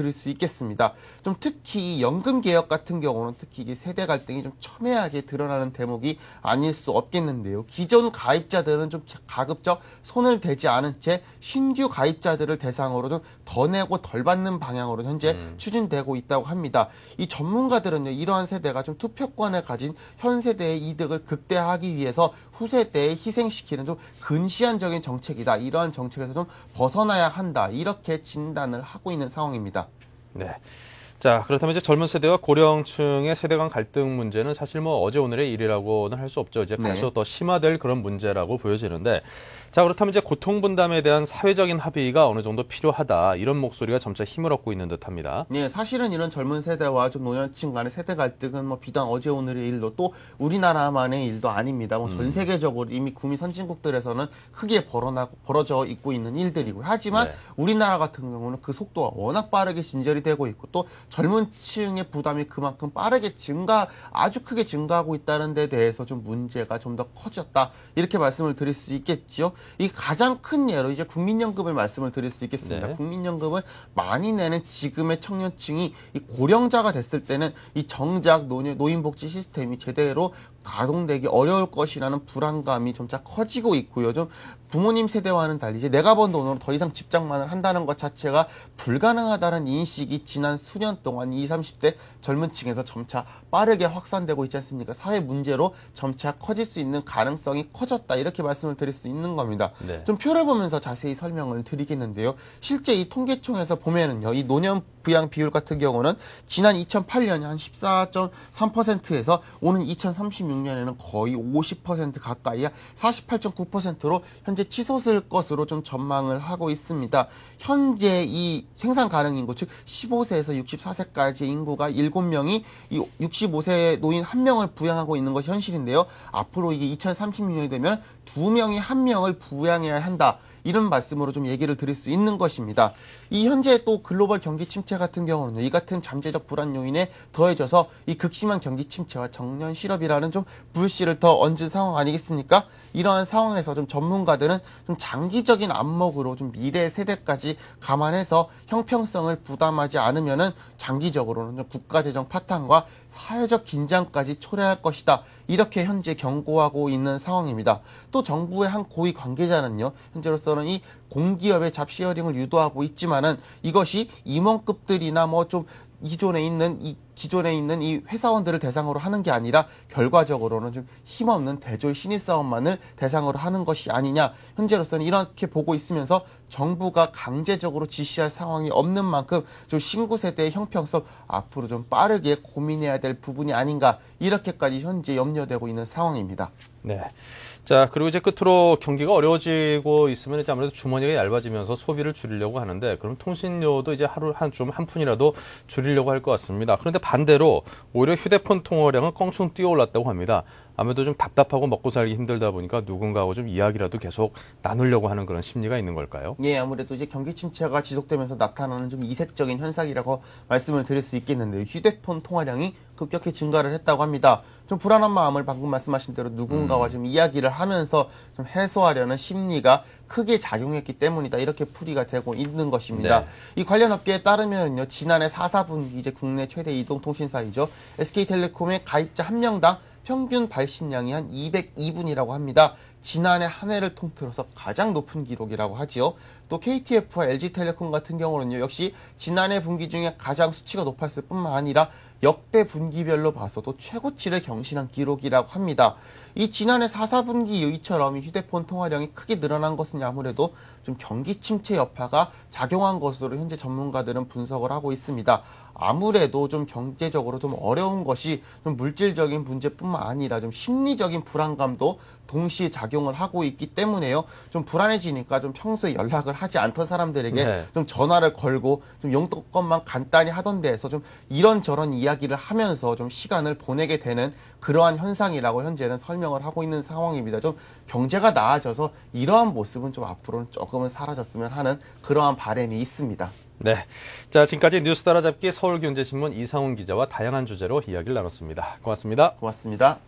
있겠습니다. 좀 특히 연금 개혁 같은 경우는 특히 이게 세대 갈등이 좀 첨예하게 드러나는 대목이 아닐 수 없겠는데요. 기존 가입자들은 좀 가급적 손을 대지 않은 채 신규 가입자들을 대상으로 좀 더 내고 덜 받는 방향으로 현재 음. 추진되고 있다고 합니다. 이 전문가들은요, 이러한 세대가 좀 투표권을 가진 현 세대의 이득을 극대화하기 위해서 후세대에 희생시키는 좀 근시안적인 정책이다. 이러한 정책에서 좀 벗어나야 한다. 이렇게 진단을 하고 있는 상황입니다. 네. 자, 그렇다면 이제 젊은 세대와 고령층의 세대 간 갈등 문제는 사실 뭐 어제 오늘의 일이라고는 할 수 없죠. 이제 네. 다소 더 심화될 그런 문제라고 보여지는데, 자, 그렇다면 이제 고통 분담에 대한 사회적인 합의가 어느 정도 필요하다. 이런 목소리가 점차 힘을 얻고 있는 듯합니다. 네, 사실은 이런 젊은 세대와 좀 노년층 간의 세대 갈등은 뭐 비단 어제 오늘의 일로 또 우리나라만의 일도 아닙니다. 뭐 전 음. 세계적으로 이미 구미 선진국들에서는 크게 벌어나, 벌어져 있고 있는 일들이고, 하지만 네. 우리나라 같은 경우는 그 속도가 워낙 빠르게 진절이 되고 있고 또 젊은 층의 부담이 그만큼 빠르게 증가, 아주 크게 증가하고 있다는 데 대해서 좀 문제가 좀 더 커졌다. 이렇게 말씀을 드릴 수 있겠지요. 이 가장 큰 예로 이제 국민연금을 말씀을 드릴 수 있겠습니다. 네. 국민연금을 많이 내는 지금의 청년층이 이 고령자가 됐을 때는 이 정작 노인, 노인복지 시스템이 제대로 가동되기 어려울 것이라는 불안감이 점차 커지고 있고요. 좀 부모님 세대와는 달리 이제 내가 번 돈으로 더 이상 집장만을 한다는 것 자체가 불가능하다는 인식이 지난 수년 동안 이십, 삼십 대 젊은 층에서 점차 빠르게 확산되고 있지 않습니까? 사회 문제로 점차 커질 수 있는 가능성이 커졌다. 이렇게 말씀을 드릴 수 있는 겁니다. 네. 좀 표를 보면서 자세히 설명을 드리겠는데요. 실제 이 통계청에서 보면은요, 이 노년 부양 비율 같은 경우는 지난 이천팔 년에 한 십사 점 삼 퍼센트에서 오는 이천삼십육 년에는 거의 오십 퍼센트 가까이 사십팔 점 구 퍼센트로 현재 치솟을 것으로 좀 전망을 하고 있습니다. 현재 이 생산 가능 인구, 즉 십오 세에서 육십사 세까지의 인구가 일곱 명이 이 육십오 세 노인 한 명을 부양하고 있는 것이 현실인데요. 앞으로 이게 이천삼십육 년이 되면 두 명이 한 명을 부양해야 한다. 이런 말씀으로 좀 얘기를 드릴 수 있는 것입니다. 이 현재 또 글로벌 경기 침체 같은 경우는 이 같은 잠재적 불안 요인에 더해져서 이 극심한 경기 침체와 정년 실업이라는 좀 불씨를 더 얹은 상황 아니겠습니까? 이러한 상황에서 좀 전문가들은 좀 장기적인 안목으로 좀 미래 세대까지 감안해서 형평성을 부담하지 않으면은 장기적으로는 좀 국가재정 파탄과 사회적 긴장까지 초래할 것이다. 이렇게 현재 경고하고 있는 상황입니다. 또 정부의 한 고위 관계자는요, 현재로서는 이 공기업의 잡시어링을 유도하고 있지만은 이것이 임원급들이나 뭐 좀 기존에 있는 이 기존에 있는 이 회사원들을 대상으로 하는 게 아니라 결과적으로는 좀 힘없는 대졸 신입사원만을 대상으로 하는 것이 아니냐. 현재로서는 이렇게 보고 있으면서 정부가 강제적으로 지시할 상황이 없는 만큼 좀 신구 세대의 형평성 앞으로 좀 빠르게 고민해야 될 부분이 아닌가. 이렇게까지 현재 염려되고 있는 상황입니다. 네. 자, 그리고 이제 끝으로 경기가 어려워지고 있으면 이제 아무래도 주머니가 얇아지면서 소비를 줄이려고 하는데, 그럼 통신료도 이제 하루 한 좀 한 푼이라도 줄이려고 할 것 같습니다. 그런데 반대로 오히려 휴대폰 통화량은 껑충 뛰어올랐다고 합니다. 아무래도 좀 답답하고 먹고 살기 힘들다 보니까 누군가하고 좀 이야기라도 계속 나누려고 하는 그런 심리가 있는 걸까요? 예, 아무래도 이제 경기 침체가 지속되면서 나타나는 좀 이색적인 현상이라고 말씀을 드릴 수 있겠는데요. 휴대폰 통화량이 급격히 증가를 했다고 합니다. 좀 불안한 마음을 방금 말씀하신 대로 누군가와 음. 좀 이야기를 하면서 좀 해소하려는 심리가 크게 작용했기 때문이다. 이렇게 풀이가 되고 있는 것입니다. 네. 이 관련 업계에 따르면요, 지난해 사, 사분기 이제 국내 최대 이동통신사이죠. 에스케이텔레콤의 가입자 한 명당 평균 발신량이 한 이백이 분이라고 합니다. 지난해 한 해를 통틀어서 가장 높은 기록이라고 하지요. 또 케이티에프와 엘지텔레콤 같은 경우는요, 역시 지난해 분기 중에 가장 수치가 높았을 뿐만 아니라 역대 분기별로 봐서도 최고치를 경신한 기록이라고 합니다. 이 지난해 사, 사분기 이처럼 휴대폰 통화량이 크게 늘어난 것은 아무래도 좀 경기 침체 여파가 작용한 것으로 현재 전문가들은 분석을 하고 있습니다. 아무래도 좀 경제적으로 좀 어려운 것이 좀 물질적인 문제뿐만 아니라 좀 심리적인 불안감도 동시에 작용을 하고 있기 때문에요. 좀 불안해지니까 좀 평소에 연락을 하지 않던 사람들에게 네. 좀 전화를 걸고 좀 용돈것만 간단히 하던 데에서 좀 이런저런 이야기를 하면서 좀 시간을 보내게 되는 그러한 현상이라고 현재는 설명을 하고 있는 상황입니다. 좀 경제가 나아져서 이러한 모습은 좀 앞으로는 조금은 사라졌으면 하는 그러한 바람이 있습니다. 네. 자, 지금까지 뉴스 따라잡기 서울경제신문 이상훈 기자와 다양한 주제로 이야기를 나눴습니다. 고맙습니다. 고맙습니다.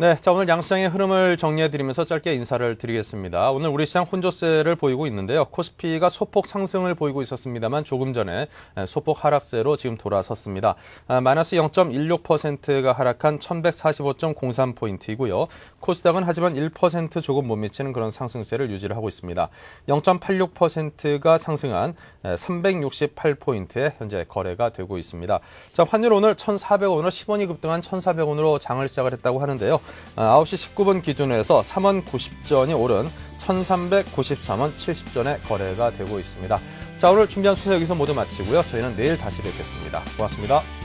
네, 자 오늘 양시장의 흐름을 정리해드리면서 짧게 인사를 드리겠습니다. 오늘 우리 시장 혼조세를 보이고 있는데요. 코스피가 소폭 상승을 보이고 있었습니다만 조금 전에 소폭 하락세로 지금 돌아섰습니다. 아, 마이너스 영 점 일육 퍼센트가 하락한 천백사십오 점 공삼 포인트이고요. 코스닥은 하지만 일 퍼센트 조금 못 미치는 그런 상승세를 유지를 하고 있습니다. 영 점 팔육 퍼센트가 상승한 삼백육십팔 포인트에 현재 거래가 되고 있습니다. 자, 환율 오늘 천사백 원으로 십 원이 급등한 천사백 원으로 장을 시작을 했다고 하는데요. 아홉 시 십구 분 기준에서 삼 원 구십 전이 오른 천삼백구십삼 원 칠십 전에 거래가 되고 있습니다. 자, 오늘 준비한 순서 여기서 모두 마치고요. 저희는 내일 다시 뵙겠습니다. 고맙습니다.